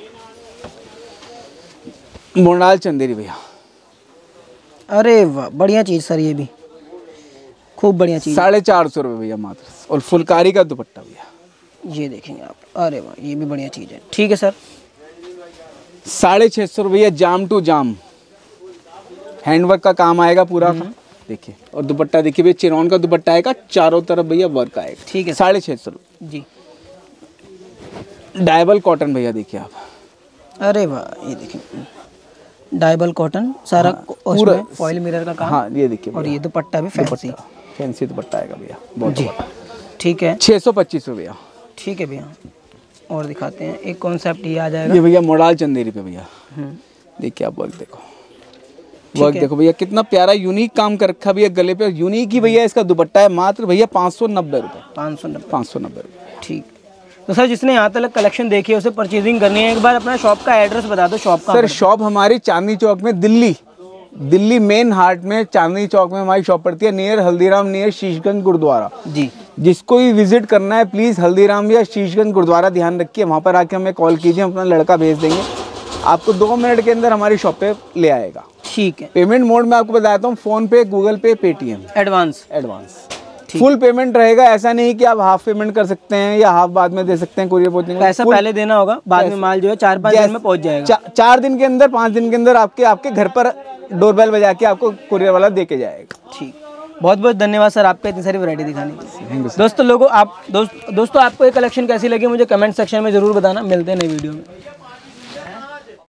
मोरडाल चंदेरी भैया। अरे वाह बढ़िया चीज़ सर, ये भी खूब बढ़िया चीज़। साढ़े चार सौ रुपये भैया मात्र। और फुलकारी का दुपट्टा भैया, ये देखेंगे आप। अरे वाह ये भी बढ़िया चीज़ है। ठीक है सर। साढ़े छः सौ रुपये जाम टू जाम, हैंडवर्क का काम आएगा पूरा देखिए। और दुपट्टा देखिए भैया, चिरौन का दुपट्टा आएगा, चारों तरफ भैया वर्क आएगा। ठीक है। साढ़े छः सौ रुपये जी। डायबल कॉटन भैया देखिए आप। अरे वाह ये देखिए डायबल कॉटन सारा, हाँ, पूरा फॉइल मिरर का काम। हाँ ये देखिए। और ये दुपट्टा भी फैंसी फैंसी दुपट्टा आएगा भैया बहुत जी। ठीक है। छः सौ पच्चीस रुपया। ठीक है भैया। और दिखाते हैं एक कॉन्सेप्ट ये आ जाएगा। ये भैया मोडाल चंदेरी पे भैया देखिए आप वर्क देखो, वर्क देखो भैया कितना प्यारा यूनिक काम कर रखा भैया गले पे। यूनिक ही भैया इसका दुपट्टा है। मात्र भैया पाँच सौ नब्बे रुपये। पाँच सौ नब्बे पाँच सौ नब्बे रुपये। ठीक। तो सर जिसने यहाँ तक कलेक्शन देखी है उसे परचेजिंग करनी है, एक बार अपना शॉप का एड्रेस बता दो। शॉप का सर शॉप हमारी चांदनी चौक में, दिल्ली दिल्ली मेन हार्ट में चांदनी चौक में हमारी शॉप पड़ती है, नियर हल्दीराम, नियर शीशगंज गुरुद्वारा जी। जिसको भी विजिट करना है प्लीज़ हल्दीराम या शीशगंज गुरुद्वारा ध्यान रखिए, वहाँ पर आके हमें कॉल कीजिए, अपना लड़का भेज देंगे, आपको दो मिनट के अंदर हमारी शॉप पे ले आएगा। ठीक है। पेमेंट मोड में आपको बताता हूँ, फोन पे, Google pay, Paytm. Advance advance full payment रहेगा, ऐसा नहीं कि आप हाफ पेमेंट कर सकते हैं या हाफ बाद में दे सकते हैं। कुरियर पहुंचने का पैसा पहले देना होगा, बाद में माल जो है चार पाँच दिन में पहुंच जाएगा। चा, चार दिन के अंदर, पाँच दिन के अंदर आपके आपके घर पर डोरबेल बजा के आपको कुरियर वाला दे के जाएगा। ठीक। बहुत बहुत धन्यवाद सर आपका इतनी सारी वैरायटी दिखाने के लिए। दोस्तों लोगों आप दोस्त दोस्तों आपको ये कलेक्शन कैसी लगी मुझे कमेंट सेक्शन में जरूर बताना। मिलते हैं नई वीडियो में।